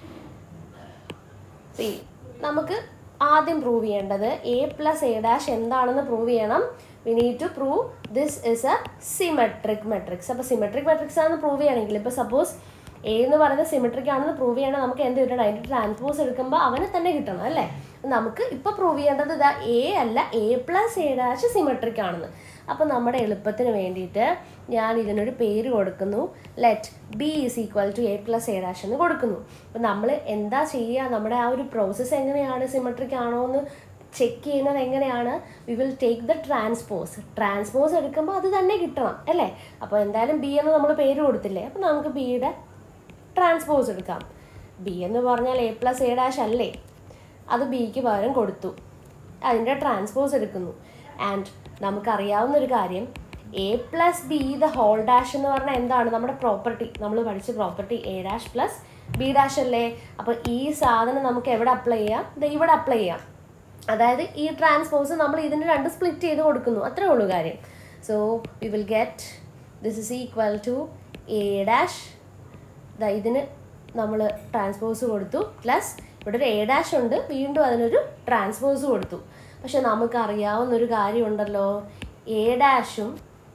[SPEAKER 1] നമുക്ക് ആദ്യം പ്രൂവ് ചെയ്യേണ്ടത് എ പ്ലസ് എ ഡാഷ് എന്താണെന്ന് പ്രൂവ് ചെയ്യണം. We need to prove this is a symmetric matrix. അപ്പോൾ സിമെട്രിക് മെട്രിക്സ് ആണെന്ന് പ്രൂവ് ചെയ്യണമെങ്കിൽ ഇപ്പോൾ സപ്പോസ് എ എന്ന് പറയുന്നത് സിമെട്രിക് ആണെന്ന് പ്രൂവ് ചെയ്യണം, നമുക്ക് എന്ത് കിട്ടണം, അതിൻ്റെ ട്രാൻസ്പോസ് എടുക്കുമ്പോൾ അവനെ തന്നെ കിട്ടണം അല്ലേ. നമുക്ക് ഇപ്പോൾ പ്രൂവ് ചെയ്യേണ്ടത് ഇതാ എ അല്ല, A plus A dash symmetric ആണെന്ന്. അപ്പോൾ നമ്മുടെ എളുപ്പത്തിന് വേണ്ടിയിട്ട് ഞാൻ ഇതിനൊരു പേര് കൊടുക്കുന്നു. Let B is equal to A plus A dash എന്ന് കൊടുക്കുന്നു. അപ്പോൾ നമ്മൾ എന്താ ചെയ്യുക, നമ്മുടെ ആ ഒരു പ്രോസസ്സ് എങ്ങനെയാണ്, സിമെട്രിക് ആണോ എന്ന് ചെക്ക് ചെയ്യുന്നത് എങ്ങനെയാണ്, we will take the transpose എടുക്കുമ്പോൾ അത് തന്നെ കിട്ടണം അല്ലേ. അപ്പോൾ എന്തായാലും ബി എന്ന് നമ്മൾ പേര് കൊടുത്തില്ലേ, അപ്പോൾ നമുക്ക് ബിയുടെ ട്രാൻസ്പോസ് എടുക്കാം. ബി എന്ന് പറഞ്ഞാൽ എ പ്ലസ് എ ഡാഷ് അല്ലേ, അത് ബിക്ക് പകരം കൊടുത്തു, അതിൻ്റെ ട്രാൻസ്പോസ് എടുക്കുന്നു. ആൻഡ് നമുക്കറിയാവുന്നൊരു കാര്യം, A plus B the whole dash എന്ന് പറഞ്ഞാൽ എന്താണ്, നമ്മുടെ പ്രോപ്പർട്ടി, നമ്മൾ പഠിച്ച property A dash plus B dash അല്ലേ. അപ്പോൾ ഈ സാധനം നമുക്ക് എവിടെ അപ്ലൈ ചെയ്യാം, ഇവിടെ അപ്ലൈ ചെയ്യാം. അതായത് ഈ ട്രാൻസ്പോസ് നമ്മൾ ഇതിന് രണ്ട് സ്പ്ലിറ്റ് ചെയ്ത് കൊടുക്കുന്നു, അത്രേ ഉള്ളൂ കാര്യം. So we will get this is equal to A dash, ഇതിന് നമ്മൾ ട്രാൻസ്പോസ് കൊടുത്തു, പ്ലസ് ഇവിടെ ഒരു എ ഡാഷ് ഉണ്ട്, വീണ്ടും അതിനൊരു ട്രാൻസ്പോസ് കൊടുത്തു. പക്ഷെ നമുക്കറിയാവുന്നൊരു കാര്യമുണ്ടല്ലോ, A dash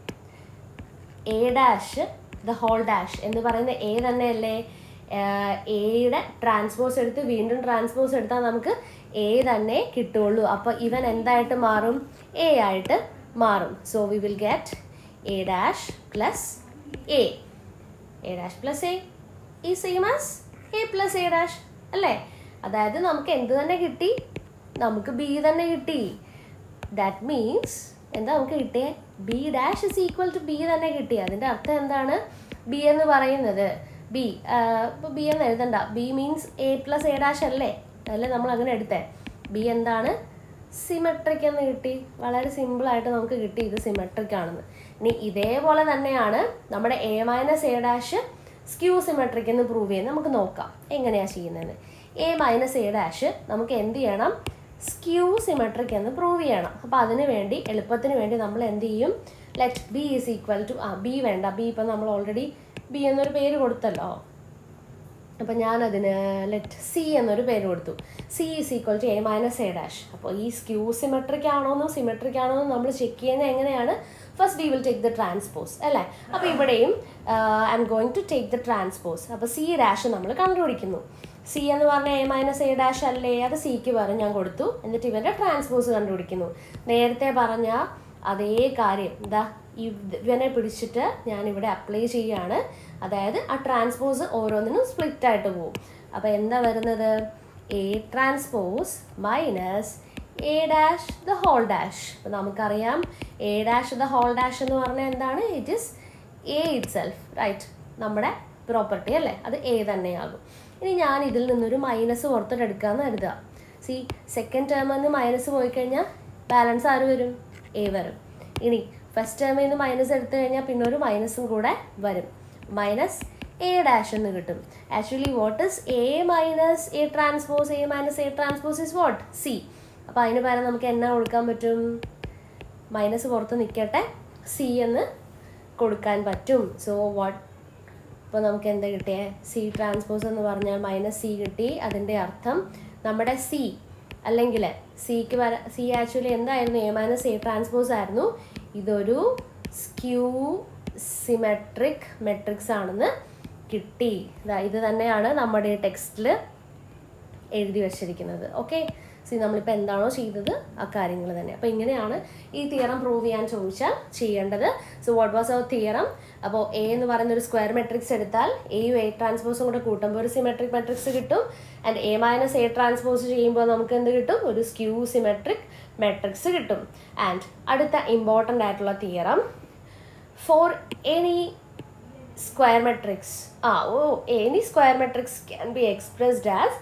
[SPEAKER 1] the whole dash എന്ന് പറയുന്ന എ തന്നെയല്ലേ. എയുടെ ട്രാൻസ്പോസ് എടുത്ത് വീണ്ടും ട്രാൻസ്പോസ് എടുത്താൽ നമുക്ക് എ തന്നെ കിട്ടുള്ളൂ. അപ്പോൾ ഇവൻ എന്തായിട്ട് മാറും, എ ആയിട്ട് മാറും. So we will get A dash plus A dash plus A ഈ same as A plus A dash അല്ലേ. അതായത് നമുക്ക് എന്ത് തന്നെ കിട്ടി, നമുക്ക് ബി തന്നെ കിട്ടി. ദാറ്റ് മീൻസ് എന്താ നമുക്ക് കിട്ടിയേ, B dash is equal to B തന്നെ കിട്ടി. അതിൻ്റെ അർത്ഥം എന്താണ്, ബി എന്ന് പറയുന്നത് ബി, ഇപ്പോൾ ബി എന്ന് എഴുതണ്ട, B means A plus A dash അല്ലേ, അതല്ലേ നമ്മൾ അങ്ങനെ എടുത്തേ. ബി എന്താണ്, സിമെട്രിക് എന്ന് കിട്ടി. വളരെ സിമ്പിളായിട്ട് നമുക്ക് കിട്ടി ഇത് സിമെട്രിക് ആണെന്ന്. ഇനി ഇതേപോലെ തന്നെയാണ് നമ്മുടെ A minus A dash skew symmetric എന്ന് പ്രൂവ് ചെയ്യുന്നത്. നമുക്ക് നോക്കാം എങ്ങനെയാണ് ചെയ്യുന്നത്. എ മൈനസ് എ ഡാഷ് നമുക്ക് എന്ത് ചെയ്യണം, സ്ക്യൂ സിമെട്രിക് എന്ന് പ്രൂവ് ചെയ്യണം. അപ്പോൾ അതിന് വേണ്ടി എളുപ്പത്തിന് വേണ്ടി നമ്മൾ എന്ത് ചെയ്യും, let B is equal to B വേണ്ട, ബി ഇപ്പം നമ്മൾ ഓൾറെഡി ബി എന്നൊരു പേര് കൊടുത്തല്ലോ. അപ്പം ഞാനതിന് ലെറ്റ് സി എന്നൊരു പേര് കൊടുത്തു. C is equal to A minus A dash. അപ്പോൾ ഈ സ്ക്യൂ സിമെട്രിക് ആണോന്നും സിമെട്രിക് ആണോന്നും നമ്മൾ ചെക്ക് ചെയ്യുന്നത് എങ്ങനെയാണ്, first we will take the transpose അല്ലേ. അപ്പോൾ ഇവിടെയും I am going to take the transpose. അപ്പോൾ സി ഡാഷ് നമ്മൾ കണ്ടുപിടിക്കുന്നു. സി എന്ന് പറഞ്ഞാൽ എ മൈനസ് എ ഡാഷ് അല്ലേ, അത് സിക്ക് പകരം ഞാൻ കൊടുത്തു. എന്നിട്ട് ഇവൻ്റെ ട്രാൻസ്പോസ് കണ്ടുപിടിക്കുന്നു. നേരത്തെ പറഞ്ഞ അതേ കാര്യം എന്താ, ഇവനെ പിടിച്ചിട്ട് ഞാനിവിടെ അപ്ലൈ ചെയ്യുകയാണ്. അതായത് ആ ട്രാൻസ്പോസ് ഓരോന്നിനും സ്പ്ലിറ്റ് ആയിട്ട് പോകും. അപ്പോൾ എന്താ വരുന്നത്, A transpose minus A dash the whole dash. അപ്പോൾ നമുക്കറിയാം A dash the whole dash എന്ന് പറഞ്ഞാൽ എന്താണ്, it is A itself right, നമ്മുടെ പ്രോപ്പർട്ടി അല്ലേ, അത് എ തന്നെയാകും. ഇനി ഞാൻ ഇതിൽ നിന്നൊരു മൈനസ് പുറത്തോട്ട് എടുക്കാമെന്ന് കരുതുക. സി സെക്കൻഡ് ടേമിൽ നിന്ന് മൈനസ് പോയി കഴിഞ്ഞാൽ ബാലൻസ് ആര് വരും? എ വരും. ഇനി ഫസ്റ്റ് ടേമിൽ നിന്ന് മൈനസ് എടുത്തു കഴിഞ്ഞാൽ പിന്നെ ഒരു മൈനസും കൂടെ വരും. മൈനസ് എ ഡാഷ് എന്ന് കിട്ടും. Actually what is A minus A transpose? A minus A transpose is what? C. അപ്പോൾ അതിന് പകരം നമുക്ക് എന്നാ കൊടുക്കാൻ പറ്റും? മൈനസ് പുറത്ത് നിൽക്കട്ടെ, സി എന്ന് കൊടുക്കാൻ പറ്റും. സോ വാട്ട്, ഇപ്പോൾ നമുക്ക് എന്താ കിട്ടിയേ? സി ട്രാൻസ്പോസ് എന്ന് പറഞ്ഞാൽ മൈനസ് സി കിട്ടി. അതിൻ്റെ അർത്ഥം നമ്മുടെ സി അല്ലെങ്കിൽ സി ആക്ച്വലി എന്തായിരുന്നു? എ മൈനസ് എ ട്രാൻസ്പോസ് ആയിരുന്നു. ഇതൊരു സ്ക്യൂ സിമെട്രിക് മെട്രിക്സ് ആണെന്ന് കിട്ടി. ഇത് തന്നെയാണ് നമ്മുടെ ടെക്സ്റ്റിൽ എഴുതി വച്ചിരിക്കുന്നത്. ഓക്കെ, സി നമ്മളിപ്പോൾ എന്താണോ ചെയ്തത് ആ കാര്യങ്ങൾ തന്നെ. അപ്പോൾ ഇങ്ങനെയാണ് ഈ തിയറം പ്രൂവ് ചെയ്യാൻ ചോദിച്ചാൽ ചെയ്യേണ്ടത്. So what was our theorem? അപ്പോൾ എ എന്ന് പറയുന്ന ഒരു സ്ക്വയർ മെട്രിക്സ് എടുത്താൽ എയും എ ട്രാൻസ്പോസും കൂടെ കൂട്ടുമ്പോൾ ഒരു സിമെട്രിക് മെട്രിക്സ് കിട്ടും. And A minus A transpose ചെയ്യുമ്പോൾ നമുക്ക് എന്ത് കിട്ടും? ഒരു സ്ക്യൂ സിമെട്രിക് മെട്രിക്സ് കിട്ടും. ആൻഡ് അടുത്ത ഇമ്പോർട്ടൻ്റ് ആയിട്ടുള്ള theorem, for any square matrix, any square matrix can be expressed as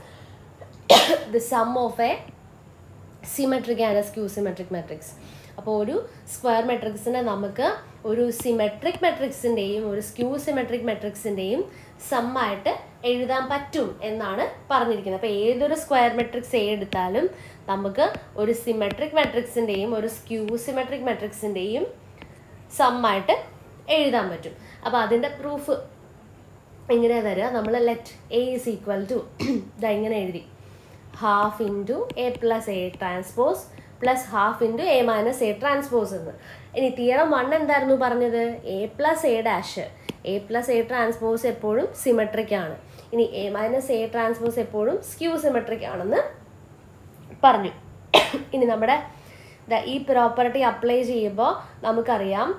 [SPEAKER 1] the sum of a symmetric and a skew symmetric matrix. അപ്പോൾ ഒരു സ്ക്വയർ മെട്രിക്സിനെ നമുക്ക് ഒരു സിമെട്രിക് മെട്രിക്സിൻ്റെയും ഒരു സ്ക്യൂ സിമെട്രിക് മെട്രിക്സിൻ്റെയും സമ്മായിട്ട് എഴുതാൻ പറ്റും എന്നാണ് പറഞ്ഞിരിക്കുന്നത്. അപ്പോൾ ഏതൊരു സ്ക്വയർ മെട്രിക്സ് എ എടുത്താലും നമുക്ക് ഒരു സിമെട്രിക് മെട്രിക്സിൻ്റെയും ഒരു സ്ക്യൂ സിമെട്രിക് മെട്രിക്സിൻ്റെയും സമ്മായിട്ട് എഴുതാൻ പറ്റും. അപ്പോൾ അതിൻ്റെ പ്രൂഫ് എങ്ങനെയാണ് തരിക? നമ്മൾ let A is equal to ഇങ്ങനെ എഴുതി, half into A plus A transpose plus half into A minus A transpose എന്ന്. ഇനി തിയറം 1 എന്തായിരുന്നു പറഞ്ഞത്? A plus A dash, A plus A transpose എപ്പോഴും സിമെട്രിക് ആണ്. ഇനി എ മൈനസ് എ ട്രാൻസ്പോസ് എപ്പോഴും സ്ക്യൂ സിമെട്രിക് ആണെന്ന് പറഞ്ഞു. ഇനി നമ്മുടെ ഈ പ്രോപ്പർട്ടി അപ്ലൈ ചെയ്യുമ്പോൾ നമുക്കറിയാം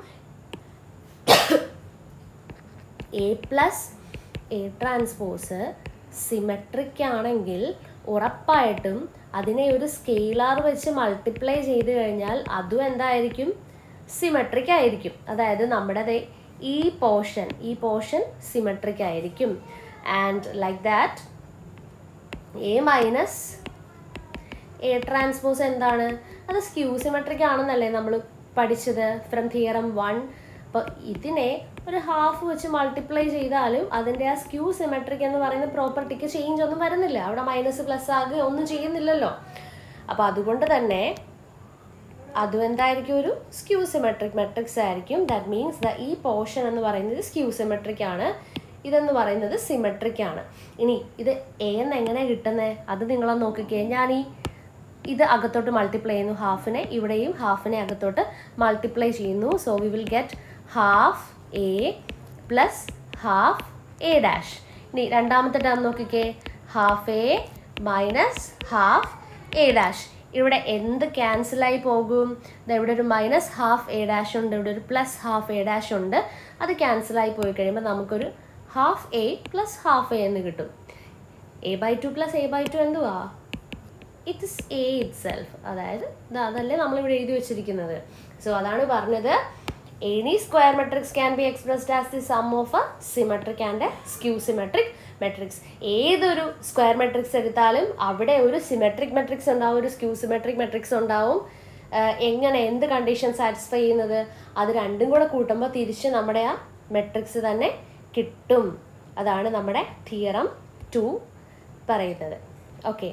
[SPEAKER 1] A plus A transpose symmetric ആണെങ്കിൽ ഉറപ്പായിട്ടും അതിനെ ഒരു സ്കെയിലാർ വെച്ച് മൾട്ടിപ്ലൈ ചെയ്ത് കഴിഞ്ഞാൽ അതും എന്തായിരിക്കും? സിമെട്രിക് ആയിരിക്കും. അതായത് നമ്മുടെ ഈ പോർഷൻ സിമെട്രിക് ആയിരിക്കും. And like that A minus A transpose എന്താണ്? അത് സ്ക്യൂ സിമെട്രിക് ആണെന്നല്ലേ നമ്മൾ പഠിച്ചത് ഫ്രം തിയറം 1. അപ്പോൾ ഇതിനെ ഒരു ഹാഫ് വെച്ച് മൾട്ടിപ്ലൈ ചെയ്താലും അതിൻ്റെ ആ സ്ക്യൂ സിമെട്രിക് എന്ന് പറയുന്ന പ്രോപ്പർട്ടിക്ക് ചേഞ്ച് ഒന്നും വരുന്നില്ല. അവിടെ മൈനസ് പ്ലസ് ആകുക ഒന്നും ചെയ്യുന്നില്ലല്ലോ. അപ്പോൾ അതുകൊണ്ട് തന്നെ അതും എന്തായിരിക്കും? ഒരു സ്ക്യൂ സിമെട്രിക് മെട്രിക്സ് ആയിരിക്കും. ദാറ്റ് മീൻസ് ഈ പോർഷൻ എന്ന് പറയുന്നത് സ്ക്യൂ സിമെട്രിക് ആണ്, ഇതെന്ന് പറയുന്നത് സിമെട്രിക് ആണ്. ഇനി ഇത് എ എന്ന് എങ്ങനെയാണ് കിട്ടുന്നത്? അത് നിങ്ങളൊന്ന് നോക്കിക്കേ. ഞാൻ ഇത് അകത്തോട്ട് മൾട്ടിപ്ലൈ ചെയ്യുന്നു, ഹാഫിനെ ഇവിടെയും ഹാഫിനെ അകത്തോട്ട് മൾട്ടിപ്ലൈ ചെയ്യുന്നു. So we will get half A plus half A dash. ഇനി രണ്ടാമത്തെ ടേം നോക്കിക്കേ, half A minus half A dash. ഇവിടെ എന്ത് ക്യാൻസലായി പോകും? ഇവിടെ ഒരു മൈനസ് ഹാഫ് എ ഡാഷ് ഉണ്ട്, ഇവിടെ ഒരു പ്ലസ് ഹാഫ് എ ഡാഷ് ഉണ്ട്. അത് ക്യാൻസലായി പോയി കഴിയുമ്പോൾ നമുക്കൊരു half A plus half A എന്ന് കിട്ടും. a/2 പ്ലസ് a/2 എന്തുവാ? It is A itself. അതായത് അതല്ലേ നമ്മളിവിടെ എഴുതി വെച്ചിരിക്കുന്നത്. സോ അതാണ് പറഞ്ഞത്, any square matrix can be expressed as the sum of a symmetric and a skew symmetric matrix. ഏതൊരു സ്ക്വയർ മെട്രിക്സ് എടുത്താലും അവിടെ ഒരു സിമെട്രിക് മെട്രിക്സ് ഉണ്ടാവും, ഒരു സ്ക്യൂ സിമെട്രിക് മെട്രിക്സ് ഉണ്ടാവും. എങ്ങനെ എന്ത് കണ്ടീഷൻ സാറ്റിസ്ഫൈ ചെയ്യുന്നത്? അത് രണ്ടും കൂടെ കൂട്ടുമ്പോൾ തിരിച്ച് നമ്മുടെ ആ മെട്രിക്സ് തന്നെ കിട്ടും. അതാണ് നമ്മുടെ തിയറം 2 പറയുന്നത്. ഓക്കെ,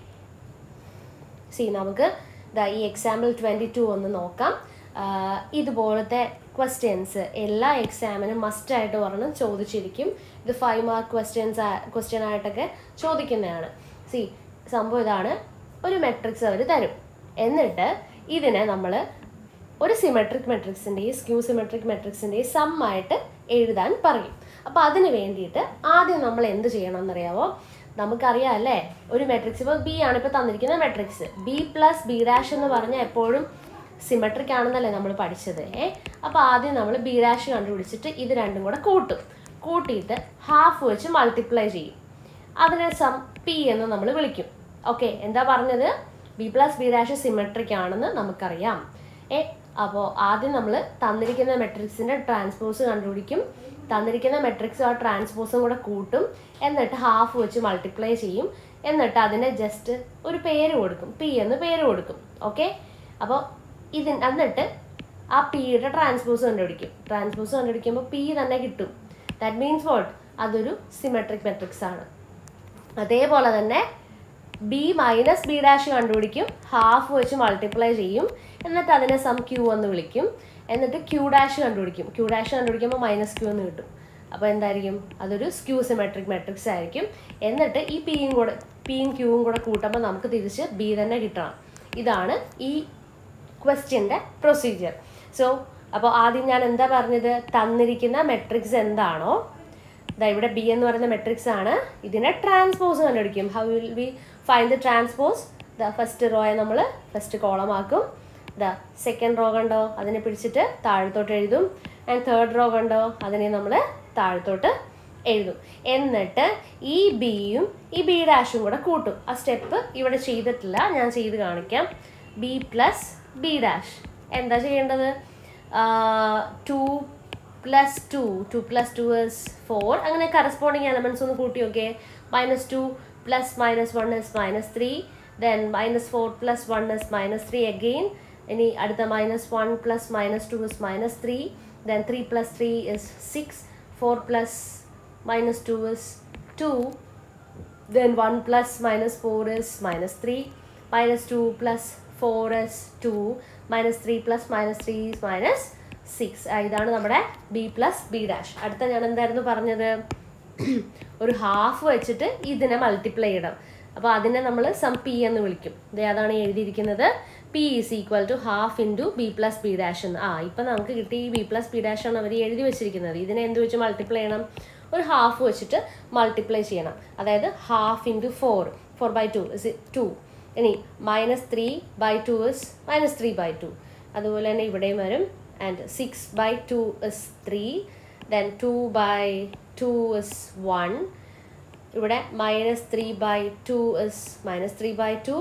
[SPEAKER 1] നമുക്ക് ഈ എക്സാമ്പിൾ 22 ഒന്ന് നോക്കാം. ഇതുപോലത്തെ ക്വസ്റ്റ്യൻസ് എല്ലാ എക്സാമിനും മസ്റ്റായിട്ട് ഒരെണ്ണം ചോദിച്ചിരിക്കും. ഇത് 5 മാർക്ക് ക്വസ്റ്റ്യൻ ആയിട്ടൊക്കെ ചോദിക്കുന്നതാണ്. സംഭവം ഇതാണ്, ഒരു മെട്രിക്സ് അവർ തരും. എന്നിട്ട് ഇതിനെ നമ്മൾ ഒരു സിമെട്രിക് മെട്രിക്സിൻ്റെയും സ്ക്യൂ സിമെട്രിക് മെട്രിക്സിൻ്റെയും സമ്മായിട്ട് എഴുതാൻ പറയും. അപ്പോൾ അതിന് വേണ്ടിയിട്ട് ആദ്യം നമ്മൾ എന്ത് ചെയ്യണമെന്നറിയാമോ? നമുക്കറിയാം അല്ലേ, ഒരു മെട്രിക്സ് ഇപ്പോൾ ബി ആണ് ഇപ്പോൾ തന്നിരിക്കുന്ന matrix. B plus B dash എന്ന് പറഞ്ഞാൽ എപ്പോഴും സിമെട്രിക് ആണെന്നല്ലേ നമ്മൾ പഠിച്ചത്. അപ്പോൾ ആദ്യം നമ്മൾ ബി ഡാഷ് കണ്ടുപിടിച്ചിട്ട് ഇത് രണ്ടും കൂടെ കൂട്ടിയിട്ട് ഹാഫ് വെച്ച് മൾട്ടിപ്ലൈ ചെയ്യും. അതിനെ സം പി എന്ന് നമ്മൾ വിളിക്കും. ഓക്കെ, എന്താ പറഞ്ഞത്? B plus B dash symmetric ആണെന്ന് നമുക്കറിയാം. അപ്പോൾ ആദ്യം നമ്മൾ തന്നിരിക്കുന്ന മെട്രിക്സിൻ്റെ ട്രാൻസ്പോസ് കണ്ടുപിടിക്കും. തന്നിരിക്കുന്ന മെട്രിക്സും ആ ട്രാൻസ്പോസും കൂടെ കൂട്ടും. എന്നിട്ട് ഹാഫ് വെച്ച് മൾട്ടിപ്ലൈ ചെയ്യും. എന്നിട്ട് അതിനെ ജസ്റ്റ് ഒരു പേര് കൊടുക്കും, പി എന്ന് പേര് കൊടുക്കും. ഓക്കെ, അപ്പോൾ എന്നിട്ട് ആ പിയുടെ ട്രാൻസ്പോസ് കണ്ടുപിടിക്കും. ട്രാൻസ്പോസ് കണ്ടുപിടിക്കുമ്പോൾ പി തന്നെ കിട്ടും. ദാറ്റ് മീൻസ് വാട്ട്, അതൊരു സിമെട്രിക് മെട്രിക്സ് ആണ്. അതേപോലെ തന്നെ ബി മൈനസ് ബി ഡാഷ് കണ്ടുപിടിക്കും, ഹാഫ് വെച്ച് മൾട്ടിപ്ലൈ ചെയ്യും, എന്നിട്ട് അതിനെ സം ക്യൂ എന്ന് വിളിക്കും. എന്നിട്ട് ക്യൂ ഡാഷ് കണ്ടുപിടിക്കും. ക്യൂ ഡാഷ് കണ്ടുപിടിക്കുമ്പോൾ മൈനസ് ക്യൂ എന്ന് കിട്ടും. അപ്പോൾ എന്തായിരിക്കും, അതൊരു സ്ക്യൂ സിമെട്രിക് മെട്രിക്സ് ആയിരിക്കും. എന്നിട്ട് ഈ പിയും ക്യൂവും കൂടെ കൂട്ടുമ്പോൾ നമുക്ക് തിരിച്ച് ബി തന്നെ കിട്ടണം. ഇതാണ് ഈ ക്വസ്റ്റ്യൻ്റെ പ്രൊസീജിയർ. സോ അപ്പോൾ ആദ്യം ഞാൻ എന്താ പറഞ്ഞത്, തന്നിരിക്കുന്ന മെട്രിക്സ് എന്താണോ, ഇവിടെ ബി എന്ന് പറയുന്ന മെട്രിക്സ് ആണ്, ഇതിനെ ട്രാൻസ്പോസ് കണ്ടുപിടിക്കും. How will we find the transpose? First റോയെ നമ്മൾ ഫസ്റ്റ് കോളം ആക്കും. സെക്കൻഡ് റോ കണ്ടോ, അതിനെ പിടിച്ചിട്ട് താഴത്തോട്ട് എഴുതും. ആൻഡ് തേർഡ് റോ കണ്ടോ, അതിനെ നമ്മൾ താഴത്തോട്ട് എഴുതും. എന്നിട്ട് ഈ ബിയും ഈ ബി ഡാഷും കൂടെ കൂട്ടും. ആ സ്റ്റെപ്പ് ഇവിടെ ചെയ്തിട്ടില്ല, ഞാൻ ചെയ്ത് കാണിക്കാം. ബി പ്ലസ് ബി ഡാഷ് എന്താ ചെയ്യേണ്ടത്, 2 + 2, 2 + 2 is 4. അങ്ങനെ കറസ്പോണ്ടിങ് എലമെന്റ്സ് ഒന്ന് കൂട്ടി നോക്കേ. -2 + -1 is -3. then -4 + 1 is -3 again. ഇനി അടുത്ത -1 + -2 is -3. then 3 + 3 is 6. 4 + -2 is 2. then 1 + -4 is -3. -2 + 4 is 2. -3 + -3 is -6. ഇതാണ് നമ്മുടെ ബി പ്ലസ് ബി ഡാഷ്. അടുത്ത ഞാൻ എന്തായിരുന്നു പറഞ്ഞത്, ഒരു ഹാഫ് വെച്ചിട്ട് ഇതിനെ മൾട്ടിപ്ലൈ ചെയ്യണം. അപ്പോൾ അതിനെ നമ്മൾ സം പി എന്ന് വിളിക്കും. അതാണ് എഴുതിയിരിക്കുന്നത്, P is equal to half into B plus B dash എന്ന്. ഇപ്പം നമുക്ക് കിട്ടി ഈ ബി പ്ലസ് ബി ഡാഷ് ആണ് അവർ എഴുതി വെച്ചിരിക്കുന്നത്. ഇതിനെ എന്ത് വെച്ച് മൾട്ടിപ്ലൈ ചെയ്യണം, ഒരു ഹാഫ് വെച്ചിട്ട് മൾട്ടിപ്ലൈ ചെയ്യണം. അതായത് ഹാഫ് ഇൻറ്റു 4, 4/2 is 2. ഇനി -3/2 is -3/2. അതുപോലെ തന്നെ ഇവിടെയും വരും. and 6/2 is 3. then 2/2 is 1. ഇവിടെ -3/2 is -3/2.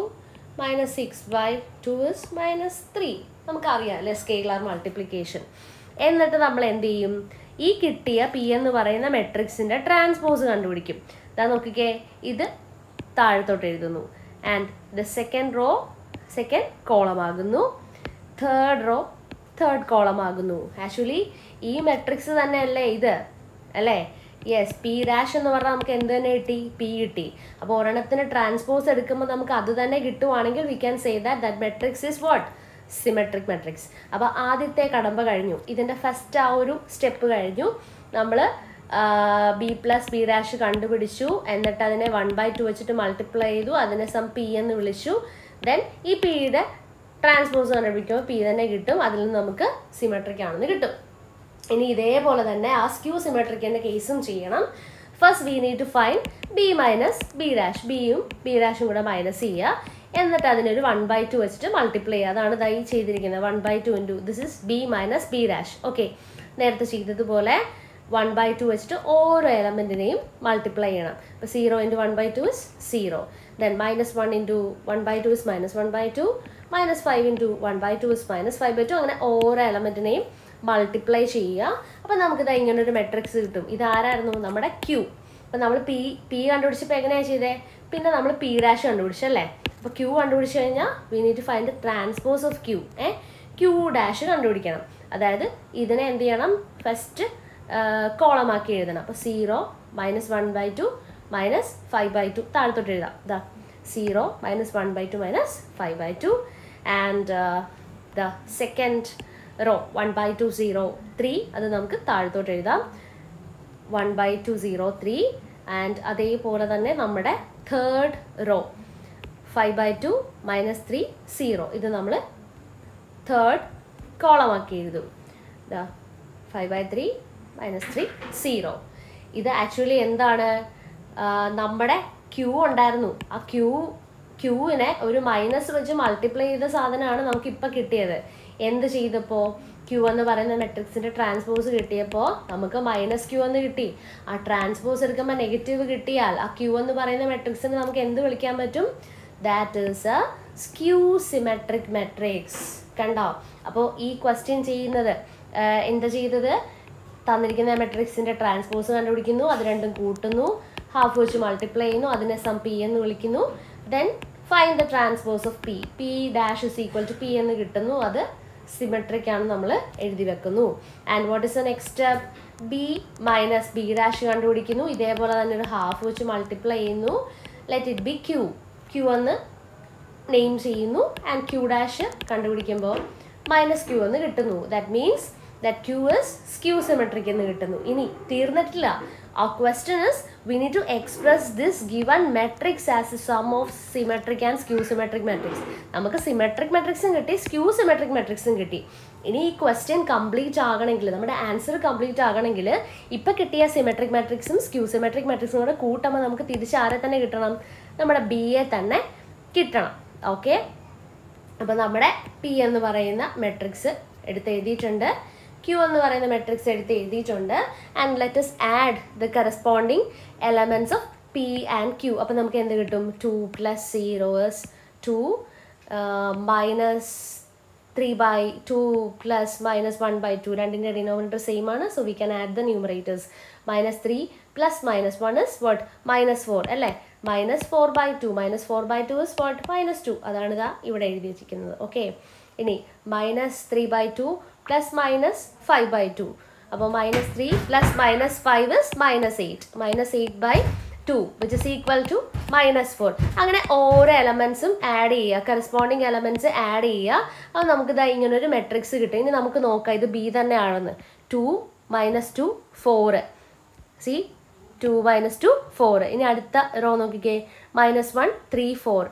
[SPEAKER 1] -6/2 is -3. നമുക്കറിയാം അല്ലേ, സ്കെയിലർ മൾട്ടിപ്ലിക്കേഷൻ. എന്നിട്ട് നമ്മൾ എന്ത് ചെയ്യും, ഈ കിട്ടിയ പി എന്ന് പറയുന്ന മെട്രിക്സിൻ്റെ ട്രാൻസ്പോസ് കണ്ടുപിടിക്കും. ഇതാ നോക്കിക്കേ, ഇത് താഴത്തോട്ട് എഴുതുന്നു. And the second row second column ആകുന്നു, തേർഡ് റോ തേർഡ് കോളം ആകുന്നു. ആക്ച്വലി ഈ മെട്രിക്സ് തന്നെയല്ലേ ഇത്, അല്ലേ? യെസ്, പി ഡാഷ് എന്ന് പറഞ്ഞാൽ നമുക്ക് എന്ത് തന്നെ കിട്ടി, പി കിട്ടി. അപ്പോൾ ഒരെണ്ണത്തിന് ട്രാൻസ്പോസ് എടുക്കുമ്പോൾ നമുക്ക് അത് തന്നെ കിട്ടുവാണെങ്കിൽ we can say that matrix is what, symmetric matrix. അപ്പോൾ ആദ്യത്തെ കടമ്പ കഴിഞ്ഞു, ഇതിൻ്റെ ഫസ്റ്റ് ആ ഒരു സ്റ്റെപ്പ് കഴിഞ്ഞു. നമ്മൾ ബി പ്ലസ് ബി ഡാഷ് കണ്ടുപിടിച്ചു, എന്നിട്ട് അതിനെ 1/2 വെച്ചിട്ട് മൾട്ടിപ്ലൈ ചെയ്തു, അതിനെ സം പി എന്ന് വിളിച്ചു. ദെൻ ഈ പിയുടെ ട്രാൻസ്പോസ് കണ്ടുപിടിക്കുമ്പോൾ പി തന്നെ കിട്ടും, അതിൽ നിന്ന് നമുക്ക് സിമെട്രിക് ആണെന്ന് കിട്ടും. ഇനി ഇതേപോലെ തന്നെ ആ സ്ക്യൂ സിമെട്രിക്കിൻ്റെ കേസും ചെയ്യണം. First we need to find B minus B dash, ബിയും ബി ഡാഷും കൂടെ മൈനസ് ചെയ്യുക, എന്നിട്ട് അതിനൊരു 1/2 വെച്ചിട്ട് മൾട്ടിപ്ലൈ ചെയ്യുക. അതാണ് ഇതായി ചെയ്തിരിക്കുന്നത്, 1/2 into this is B minus B dash. Okay, നേരത്തെ ചെയ്തതുപോലെ 1/2 വെച്ചിട്ട് ഓരോ എലമെൻറ്റിനെയും മൾട്ടിപ്ലൈ ചെയ്യണം. അപ്പോൾ 0 × 1/2 is 0. Then -1 × 1/2 is -1/2. -5 × 1/2 is -5/2. അങ്ങനെ ഓരോ എലമെൻറ്റിനെയും മൾട്ടിപ്ലൈ ചെയ്യുക. അപ്പോൾ നമുക്കിത് ഇങ്ങനൊരു മെട്രിക്സ് കിട്ടും. ഇതാരായിരുന്നു, നമ്മുടെ ക്യൂ. അപ്പോൾ നമ്മൾ പി കണ്ടുപിടിച്ചപ്പോൾ എങ്ങനെയാണ് ചെയ്തേ, പിന്നെ നമ്മൾ പി ഡാഷ് കണ്ടുപിടിച്ചല്ലേ. അപ്പോൾ ക്യൂ കണ്ടുപിടിച്ച് കഴിഞ്ഞാൽ we need to find the transpose of Q. Q dash കണ്ടുപിടിക്കണം. അതായത് ഇതിനെ എന്ത് ചെയ്യണം, ഫസ്റ്റ് കോളമാക്കി എഴുതണം. അപ്പോൾ 0 -1/2 -5/2 താഴത്തോട്ട് എഴുതാം. ഇതാ 0 -1/2 -5/2. ആൻഡ് ദ സെക്കൻഡ് റോ 1/2 0 3, അത് നമുക്ക് താഴത്തോട്ട് എഴുതാം 1/2 0 3. ആൻഡ് അതേപോലെ തന്നെ നമ്മുടെ തേർഡ് റോ 5/2 -3 0, ഇത് നമ്മൾ തേർഡ് കോളമാക്കി എഴുതും. 5/3 -3 0. ഇത് ആക്ച്വലി എന്താണ്, നമ്മുടെ ക്യൂ ഉണ്ടായിരുന്നു, ആ ക്യൂവിനെ ഒരു മൈനസ് വെച്ച് മൾട്ടിപ്ലൈ ചെയ്ത സാധനമാണ് നമുക്കിപ്പോൾ കിട്ടിയത്. എന്ത് ചെയ്തപ്പോൾ, ക്യൂ എന്ന് പറയുന്ന മെട്രിക്സിൻ്റെ ട്രാൻസ്പോസ് കിട്ടിയപ്പോൾ നമുക്ക് -q എന്ന് കിട്ടി. ആ ട്രാൻസ്പോസ് എടുക്കുമ്പോൾ നെഗറ്റീവ് കിട്ടിയാൽ ആ ക്യൂ എന്ന് പറയുന്ന മെട്രിക്സിന് നമുക്ക് എന്ത് വിളിക്കാൻ പറ്റും, that is a skew symmetric matrix. കണ്ടോ? അപ്പോൾ ഈ ക്വസ്റ്റ്യൻ ചെയ്യുന്നത് എന്താ ചെയ്തത്, തന്നിരിക്കുന്ന മെട്രിക്സിൻ്റെ ട്രാൻസ്പോസ് കണ്ടുപിടിക്കുന്നു, അത് രണ്ടും കൂട്ടുന്നു, ഹാഫ് വെച്ച് മൾട്ടിപ്ലൈ ചെയ്യുന്നു, അതിനെ സം പി എന്ന് വിളിക്കുന്നു. Then find the transpose of P, P dash is equal to P എന്ന് കിട്ടുന്നു. അത് സിമെട്രിക് ആണ് നമ്മൾ എഴുതി വെക്കുന്നു. And what is the next step? B minus B dash കണ്ടുപിടിക്കുന്നു. ഇതേപോലെ തന്നെ ഒരു ഹാഫ് വെച്ച് മൾട്ടിപ്ലൈ ചെയ്യുന്നു. Let it be Q, Q എന്ന് നെയിം ചെയ്യുന്നു. ആൻഡ് ക്യൂ ഡാഷ് കണ്ടുപിടിക്കുമ്പോൾ മൈനസ് ക്യൂ എന്ന് കിട്ടുന്നു. That means that Q is skew symmetric എന്ന് കിട്ടുന്നു. ഇനി തീർന്നിട്ടില്ല. Our question is we need to express this given matrix as a sum of symmetric and skew symmetric matrix. നമുക്ക് സിമെട്രിക് മെട്രിക്സും കിട്ടി, സ്ക്യൂ സിമെട്രിക് മെട്രിക്സും കിട്ടി. ഇനി ഈ ക്വസ്റ്റ്യൻ കംപ്ലീറ്റ് ആകണമെങ്കിൽ, നമ്മുടെ ആൻസർ കംപ്ലീറ്റ് ആകണമെങ്കിൽ ഇപ്പം കിട്ടിയ സിമെട്രിക് മെട്രിക്സും സ്ക്യൂ സിമെട്രിക് മെട്രിക്സും കൂടെ കൂട്ടുമ്പോൾ നമുക്ക് തിരിച്ച് ആരെ തന്നെ കിട്ടണം? നമ്മുടെ ബി എ തന്നെ കിട്ടണം. ഓക്കെ, അപ്പോൾ നമ്മുടെ പി എന്ന് പറയുന്ന മെട്രിക്സ് എടുത്ത് എഴുതിയിട്ടുണ്ട്, ക്യൂ എന്ന് പറയുന്ന മെട്രിക്സ് എടുത്ത് എഴുതിയിട്ടുണ്ട്. And let us add the corresponding elements of P and Q. അപ്പോൾ നമുക്ക് എന്ത് കിട്ടും? 2 + 0 is 2 minus 3/2 plus minus 1/2. രണ്ടിൻ്റെ ഡിനോമിനേറ്റർ സെയിം ആണ്. So we can add the numerators. -3 plus -1 is what? -4 അല്ലേ? -4/2. -4/2 is what? -2. അതാണ് ഇതാ ഇവിടെ എഴുതി വെച്ചിരിക്കുന്നത്. ഓക്കെ, ഇനി -3/2 plus -5/2. അപ്പോൾ -3 plus -5 is -8. -8/2 which is equal to -4. അങ്ങനെ ഓരോ എലമെൻസും ആഡ് ചെയ്യുക, കറസ്പോണ്ടിങ് എലമെൻറ്റ്സ് ആഡ് ചെയ്യുക. അപ്പോൾ നമുക്ക് ഇതാ ഇങ്ങനൊരു മെട്രിക്സ് കിട്ടും. ഇനി നമുക്ക് നോക്കാം ഇത് ബി തന്നെയാണെന്ന്. 2 - 2 4. സി 2 - 2 4. ഇനി അടുത്ത റോ നോക്കിക്കേ. -1 3 4.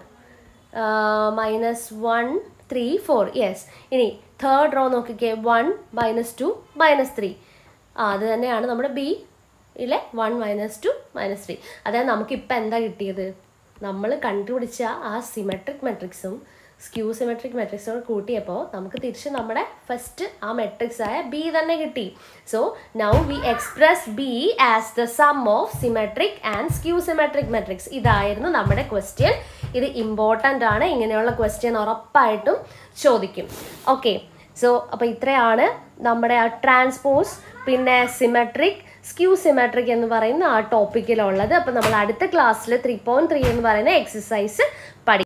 [SPEAKER 1] -1 3 4. യെസ്. ഇനി തേർഡ് റോ നോക്കിക്കേ. 1 - 2 -3. അത് തന്നെയാണ് നമ്മുടെ ബി ഇല്ലേ 1 - 2 -3. അതായത് നമുക്കിപ്പോൾ എന്താ കിട്ടിയത്? നമ്മൾ കണ്ടുപിടിച്ച ആ സിമെട്രിക് മെട്രിക്സും സ്ക്യൂ സിമെട്രിക് മെട്രിക്സും കൂട്ടിയപ്പോൾ നമുക്ക് തിരിച്ച് നമ്മുടെ ഫസ്റ്റ് ആ മെട്രിക്സ് ആയ ബി തന്നെ കിട്ടി. So now we express B as the sum of symmetric and skew symmetric matrix. ഇതായിരുന്നു നമ്മുടെ ക്വസ്റ്റ്യൻ. ഇത് ഇമ്പോർട്ടൻ്റ് ആണ്. ഇങ്ങനെയുള്ള ക്വസ്റ്റ്യൻ ഉറപ്പായിട്ടും ചോദിക്കും. ഓക്കെ, സോ അപ്പോൾ ഇത്രയാണ് നമ്മുടെ ആ ട്രാൻസ്പോസ്, പിന്നെ സിമെട്രിക്, സ്ക്യൂ സിമെട്രിക് എന്ന് പറയുന്ന ആ ടോപ്പിക്കിലുള്ളത്. അപ്പോൾ നമ്മൾ അടുത്ത ക്ലാസ്സിൽ 3.3 എന്ന് പറയുന്ന എക്സസൈസ് പഠിക്കും.